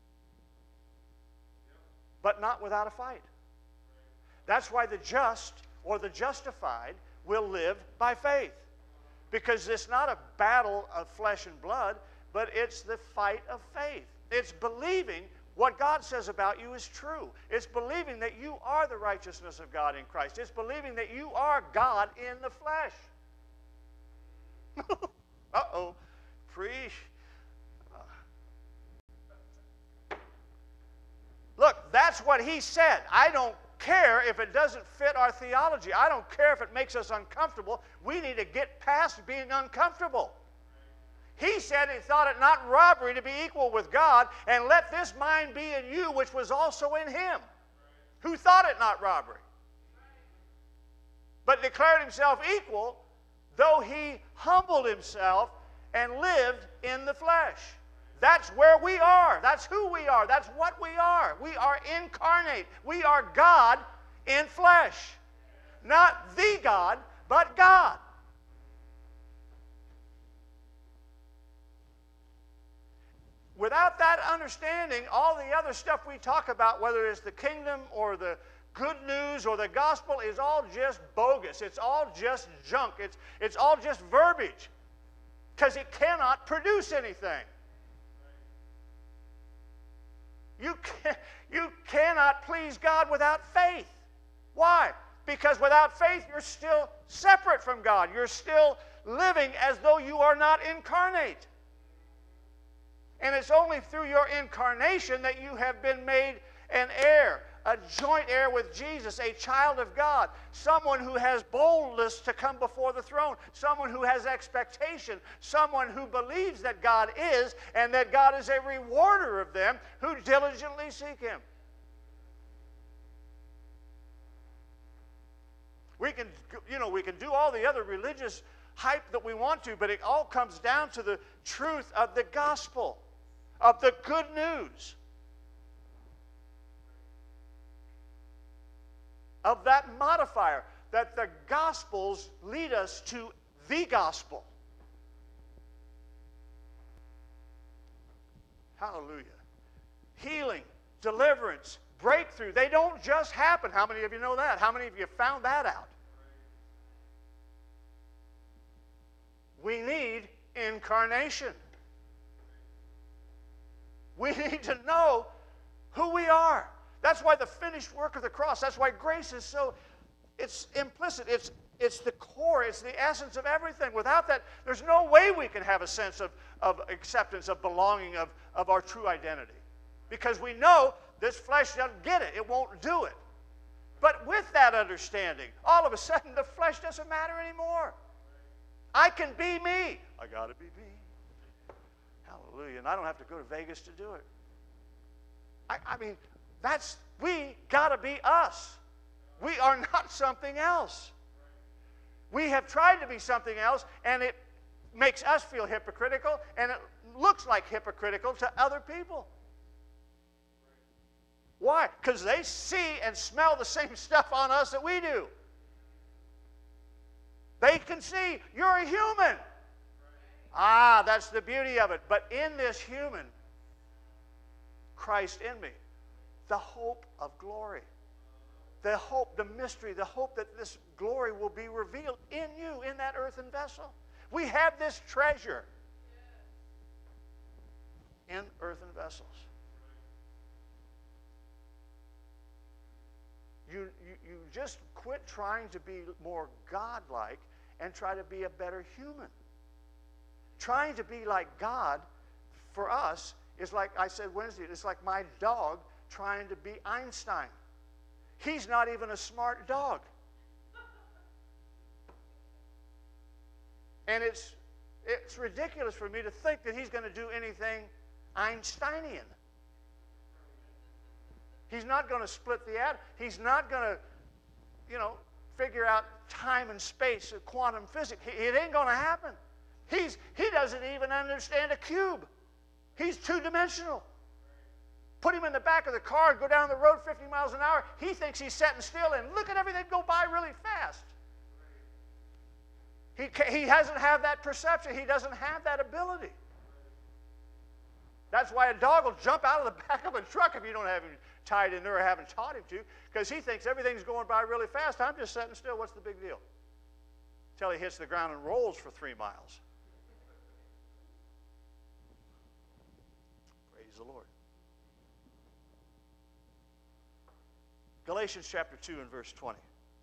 But not without a fight. That's why the just or the justified will live by faith. Because it's not a battle of flesh and blood, but it's the fight of faith. It's believing what God says about you is true. It's believing that you are the righteousness of God in Christ. It's believing that you are God in the flesh. Uh-oh. Look, that's what he said. I don't care if it doesn't fit our theology. I don't care if it makes us uncomfortable. We need to get past being uncomfortable. He said he thought it not robbery to be equal with God, and let this mind be in you, which was also in him, who thought it not robbery, but declared himself equal, though he humbled himself and lived in the flesh. That's where we are. That's who we are. That's what we are. We are incarnate. We are God in flesh. Not the God, but God. Without that understanding, all the other stuff we talk about, whether it's the kingdom or the good news or the gospel, is all just bogus. It's all just junk. It's all just verbiage, because it cannot produce anything. You cannot please God without faith. Why? Because without faith, you're still separate from God. You're still living as though you are not incarnate. And it's only through your incarnation that you have been made an heir, a joint heir with Jesus, a child of God, someone who has boldness to come before the throne, someone who has expectation, someone who believes that God is, and that God is a rewarder of them who diligently seek him. We can do all the other religious hype that we want to, but it all comes down to the truth of the gospel, of the good news, of that modifier, that the Gospels lead us to the gospel. Hallelujah. Healing, deliverance, breakthrough, they don't just happen. How many of you know that? How many of you found that out? We need incarnation. We need to know who we are. That's why the finished work of the cross, that's why grace is so, it's implicit. It's the core, it's the essence of everything. Without that, there's no way we can have a sense of acceptance, of belonging, of our true identity. Because we know this flesh doesn't get it. It won't do it. But with that understanding, all of a sudden the flesh doesn't matter anymore. I can be me. I got to be me. Hallelujah. And I don't have to go to Vegas to do it. I mean, we got to be us. We are not something else. We have tried to be something else, and it makes us feel hypocritical, and it looks like hypocritical to other people. Why? Because they see and smell the same stuff on us that we do. They can see you're a human. Ah, that's the beauty of it. But in this human, Christ in me, the hope of glory, the hope, the mystery, the hope that this glory will be revealed in you, in that earthen vessel. We have this treasure in earthen vessels. You just quit trying to be more God-like and try to be a better human. Trying to be like God for us is like I said Wednesday, it's like my dog trying to be Einstein. He's not even a smart dog. And it's ridiculous for me to think that he's going to do anything Einsteinian. He's not going to split the atom. He's not going to, figure out time and space, quantum physics. It ain't going to happen. He doesn't even understand a cube. He's two-dimensional. Put him in the back of the car and go down the road 50 miles an hour. He thinks he's sitting still, and look at everything go by really fast. He doesn't have that perception. He doesn't have that ability. That's why a dog will jump out of the back of a truck if you don't have him tied in there or haven't taught him to, because he thinks everything's going by really fast. I'm just sitting still. What's the big deal? Until he hits the ground and rolls for 3 miles. Praise the Lord. Galatians chapter 2 and verse 20.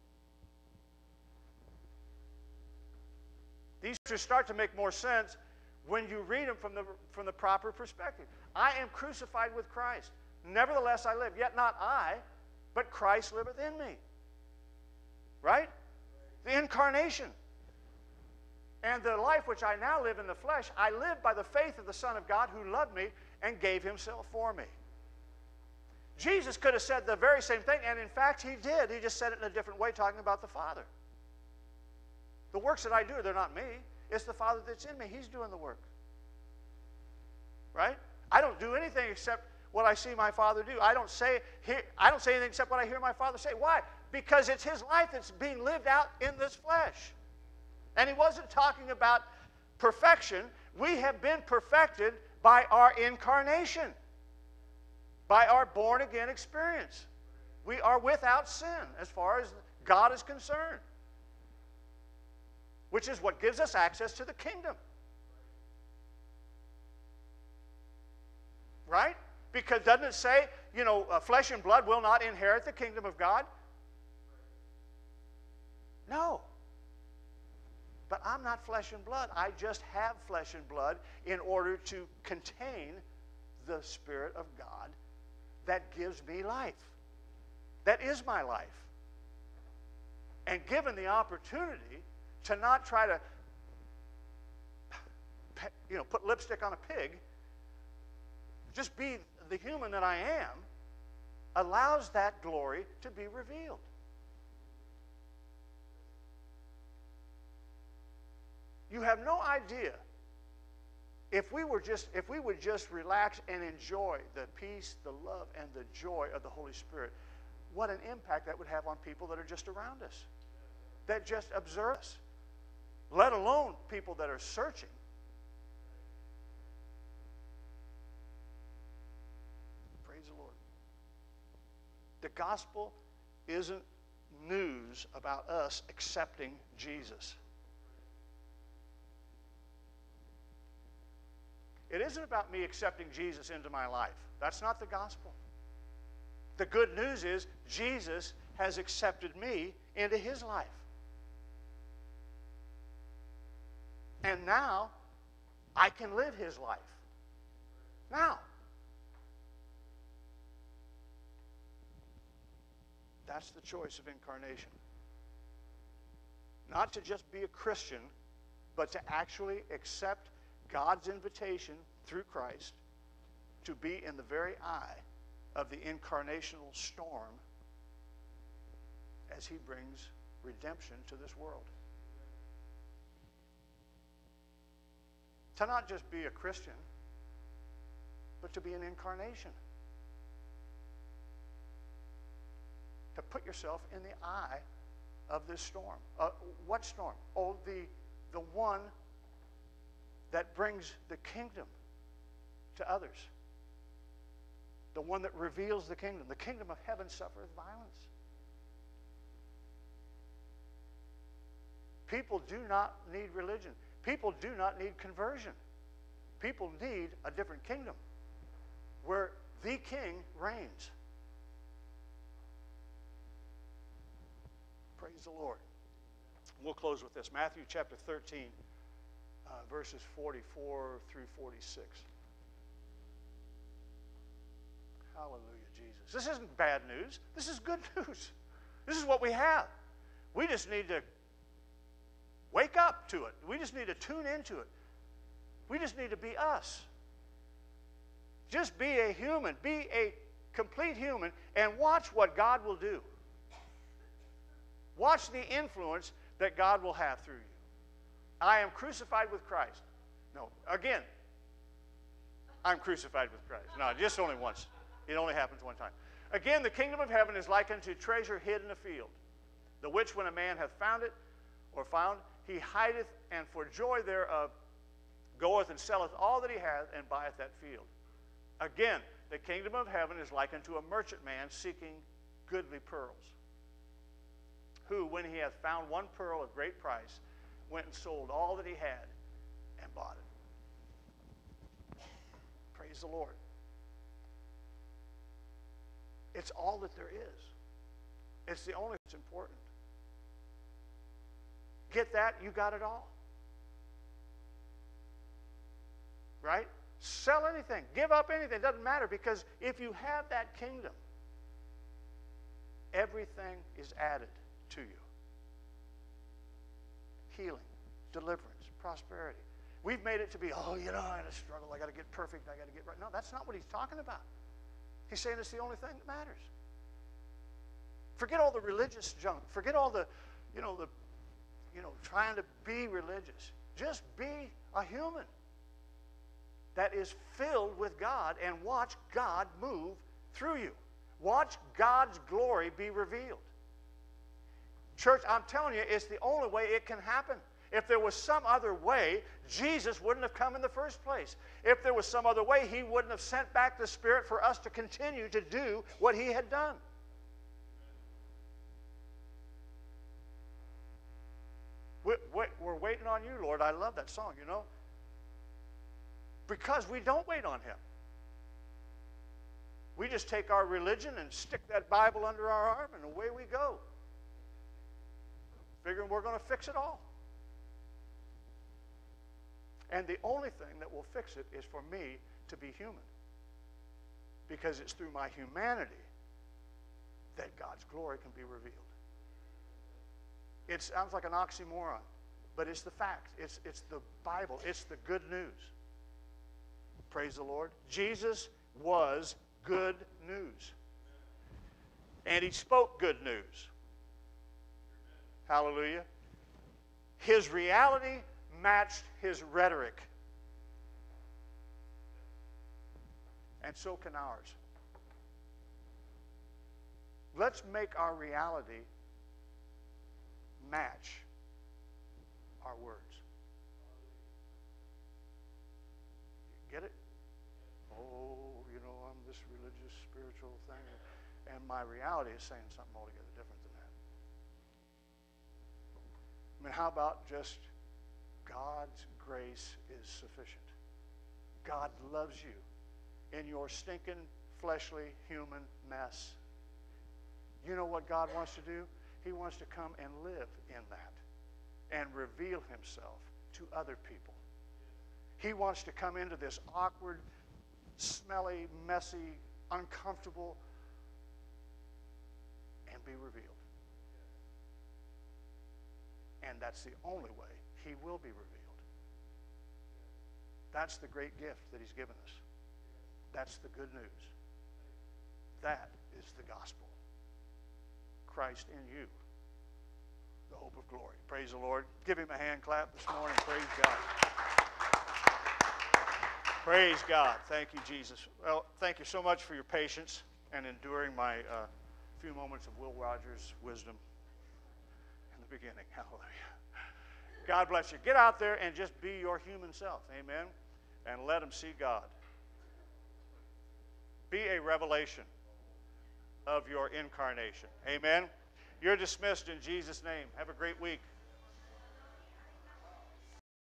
These scriptures start to make more sense when you read them from the proper perspective. I am crucified with Christ. Nevertheless I live, yet not I, but Christ liveth in me. Right? The incarnation. And the life which I now live in the flesh, I live by the faith of the Son of God who loved me and gave himself for me. Jesus could have said the very same thing, and in fact he did. He just said it in a different way, talking about the Father. The works that I do, they're not me. It's the Father that's in me. He's doing the work. Right? I don't do anything except what I see my Father do. I don't say anything except what I hear my Father say. Why? Because it's his life that's being lived out in this flesh. And he wasn't talking about perfection. We have been perfected by our incarnation, by our born-again experience. We are without sin as far as God is concerned, which is what gives us access to the kingdom. Right? Because doesn't it say, flesh and blood will not inherit the kingdom of God? No. But I'm not flesh and blood. I just have flesh and blood in order to contain the Spirit of God that gives me life. That is my life. And given the opportunity to not try to, put lipstick on a pig, just be the human that I am, allows that glory to be revealed. You have no idea if we would just relax and enjoy the peace, the love, and the joy of the Holy Spirit, what an impact that would have on people that are just around us, that just observe us, let alone people that are searching. Praise the Lord. The gospel isn't news about us accepting Jesus. It isn't about me accepting Jesus into my life. That's not the gospel. The good news is Jesus has accepted me into his life. And now I can live his life. Now. That's the choice of incarnation. Not to just be a Christian, but to actually accept God's invitation through Christ to be in the very eye of the incarnational storm as he brings redemption to this world. To not just be a Christian, but to be an incarnation. To put yourself in the eye of this storm. What storm? Oh, the one that brings the kingdom to others. The one that reveals the kingdom. The kingdom of heaven suffereth violence. People do not need religion. People do not need conversion. People need a different kingdom where the king reigns. Praise the Lord. We'll close with this. Matthew chapter 13. verses 44 through 46. Hallelujah, Jesus. This isn't bad news. This is good news. This is what we have. We just need to wake up to it. We just need to tune into it. We just need to be us. Just be a human. Be a complete human and watch what God will do. Watch the influence that God will have through you. I am crucified with Christ. No, again, I'm crucified with Christ. No, just only once. It only happens one time. Again, the kingdom of heaven is like unto treasure hid in a field, the which when a man hath found it, or found, he hideth, and for joy thereof goeth and selleth all that he hath, and buyeth that field. Again, the kingdom of heaven is like unto a merchant man seeking goodly pearls, who, when he hath found one pearl of great price, went and sold all that he had and bought it. Praise the Lord. It's all that there is. It's the only thing that's important. Get that, you got it all. Right? Sell anything. Give up anything. It doesn't matter, because if you have that kingdom, everything is added to you. Healing, deliverance, prosperity. We've made it to be, oh, you know, I'm in a struggle. I got to get perfect. I got to get right. No, that's not what he's talking about. He's saying it's the only thing that matters. Forget all the religious junk. Forget all the trying to be religious. Just be a human that is filled with God, and watch God move through you. Watch God's glory be revealed. Church, I'm telling you, it's the only way it can happen. If there was some other way, Jesus wouldn't have come in the first place. If there was some other way, he wouldn't have sent back the Spirit for us to continue to do what he had done. We're waiting on you, Lord. I love that song, you know. Because we don't wait on him. We just take our religion and stick that Bible under our arm, and away we go, figuring we're going to fix it all. And the only thing that will fix it is for me to be human. Because it's through my humanity that God's glory can be revealed. It sounds like an oxymoron, but it's the fact. It's the Bible. It's the good news. Praise the Lord. Jesus was good news. And he spoke good news. Hallelujah. His reality matched his rhetoric. And so can ours. Let's make our reality match our words. Get it? Oh, you know, I'm this religious, spiritual thing, and my reality is saying something altogether different than that. I mean, how about just God's grace is sufficient? God loves you in your stinking, fleshly, human mess. You know what God wants to do? He wants to come and live in that and reveal himself to other people. He wants to come into this awkward, smelly, messy, uncomfortable, and be revealed. And that's the only way he will be revealed. That's the great gift that he's given us. That's the good news. That is the gospel. Christ in you, the hope of glory. Praise the Lord. Give him a hand clap this morning. Praise God. Praise God. Thank you, Jesus. Well, thank you so much for your patience and enduring my few moments of Will Rogers' wisdom in the beginning. Hallelujah. God bless you. Get out there and just be your human self. Amen. And let them see God. Be a revelation of your incarnation. Amen. You're dismissed in Jesus' name. Have a great week.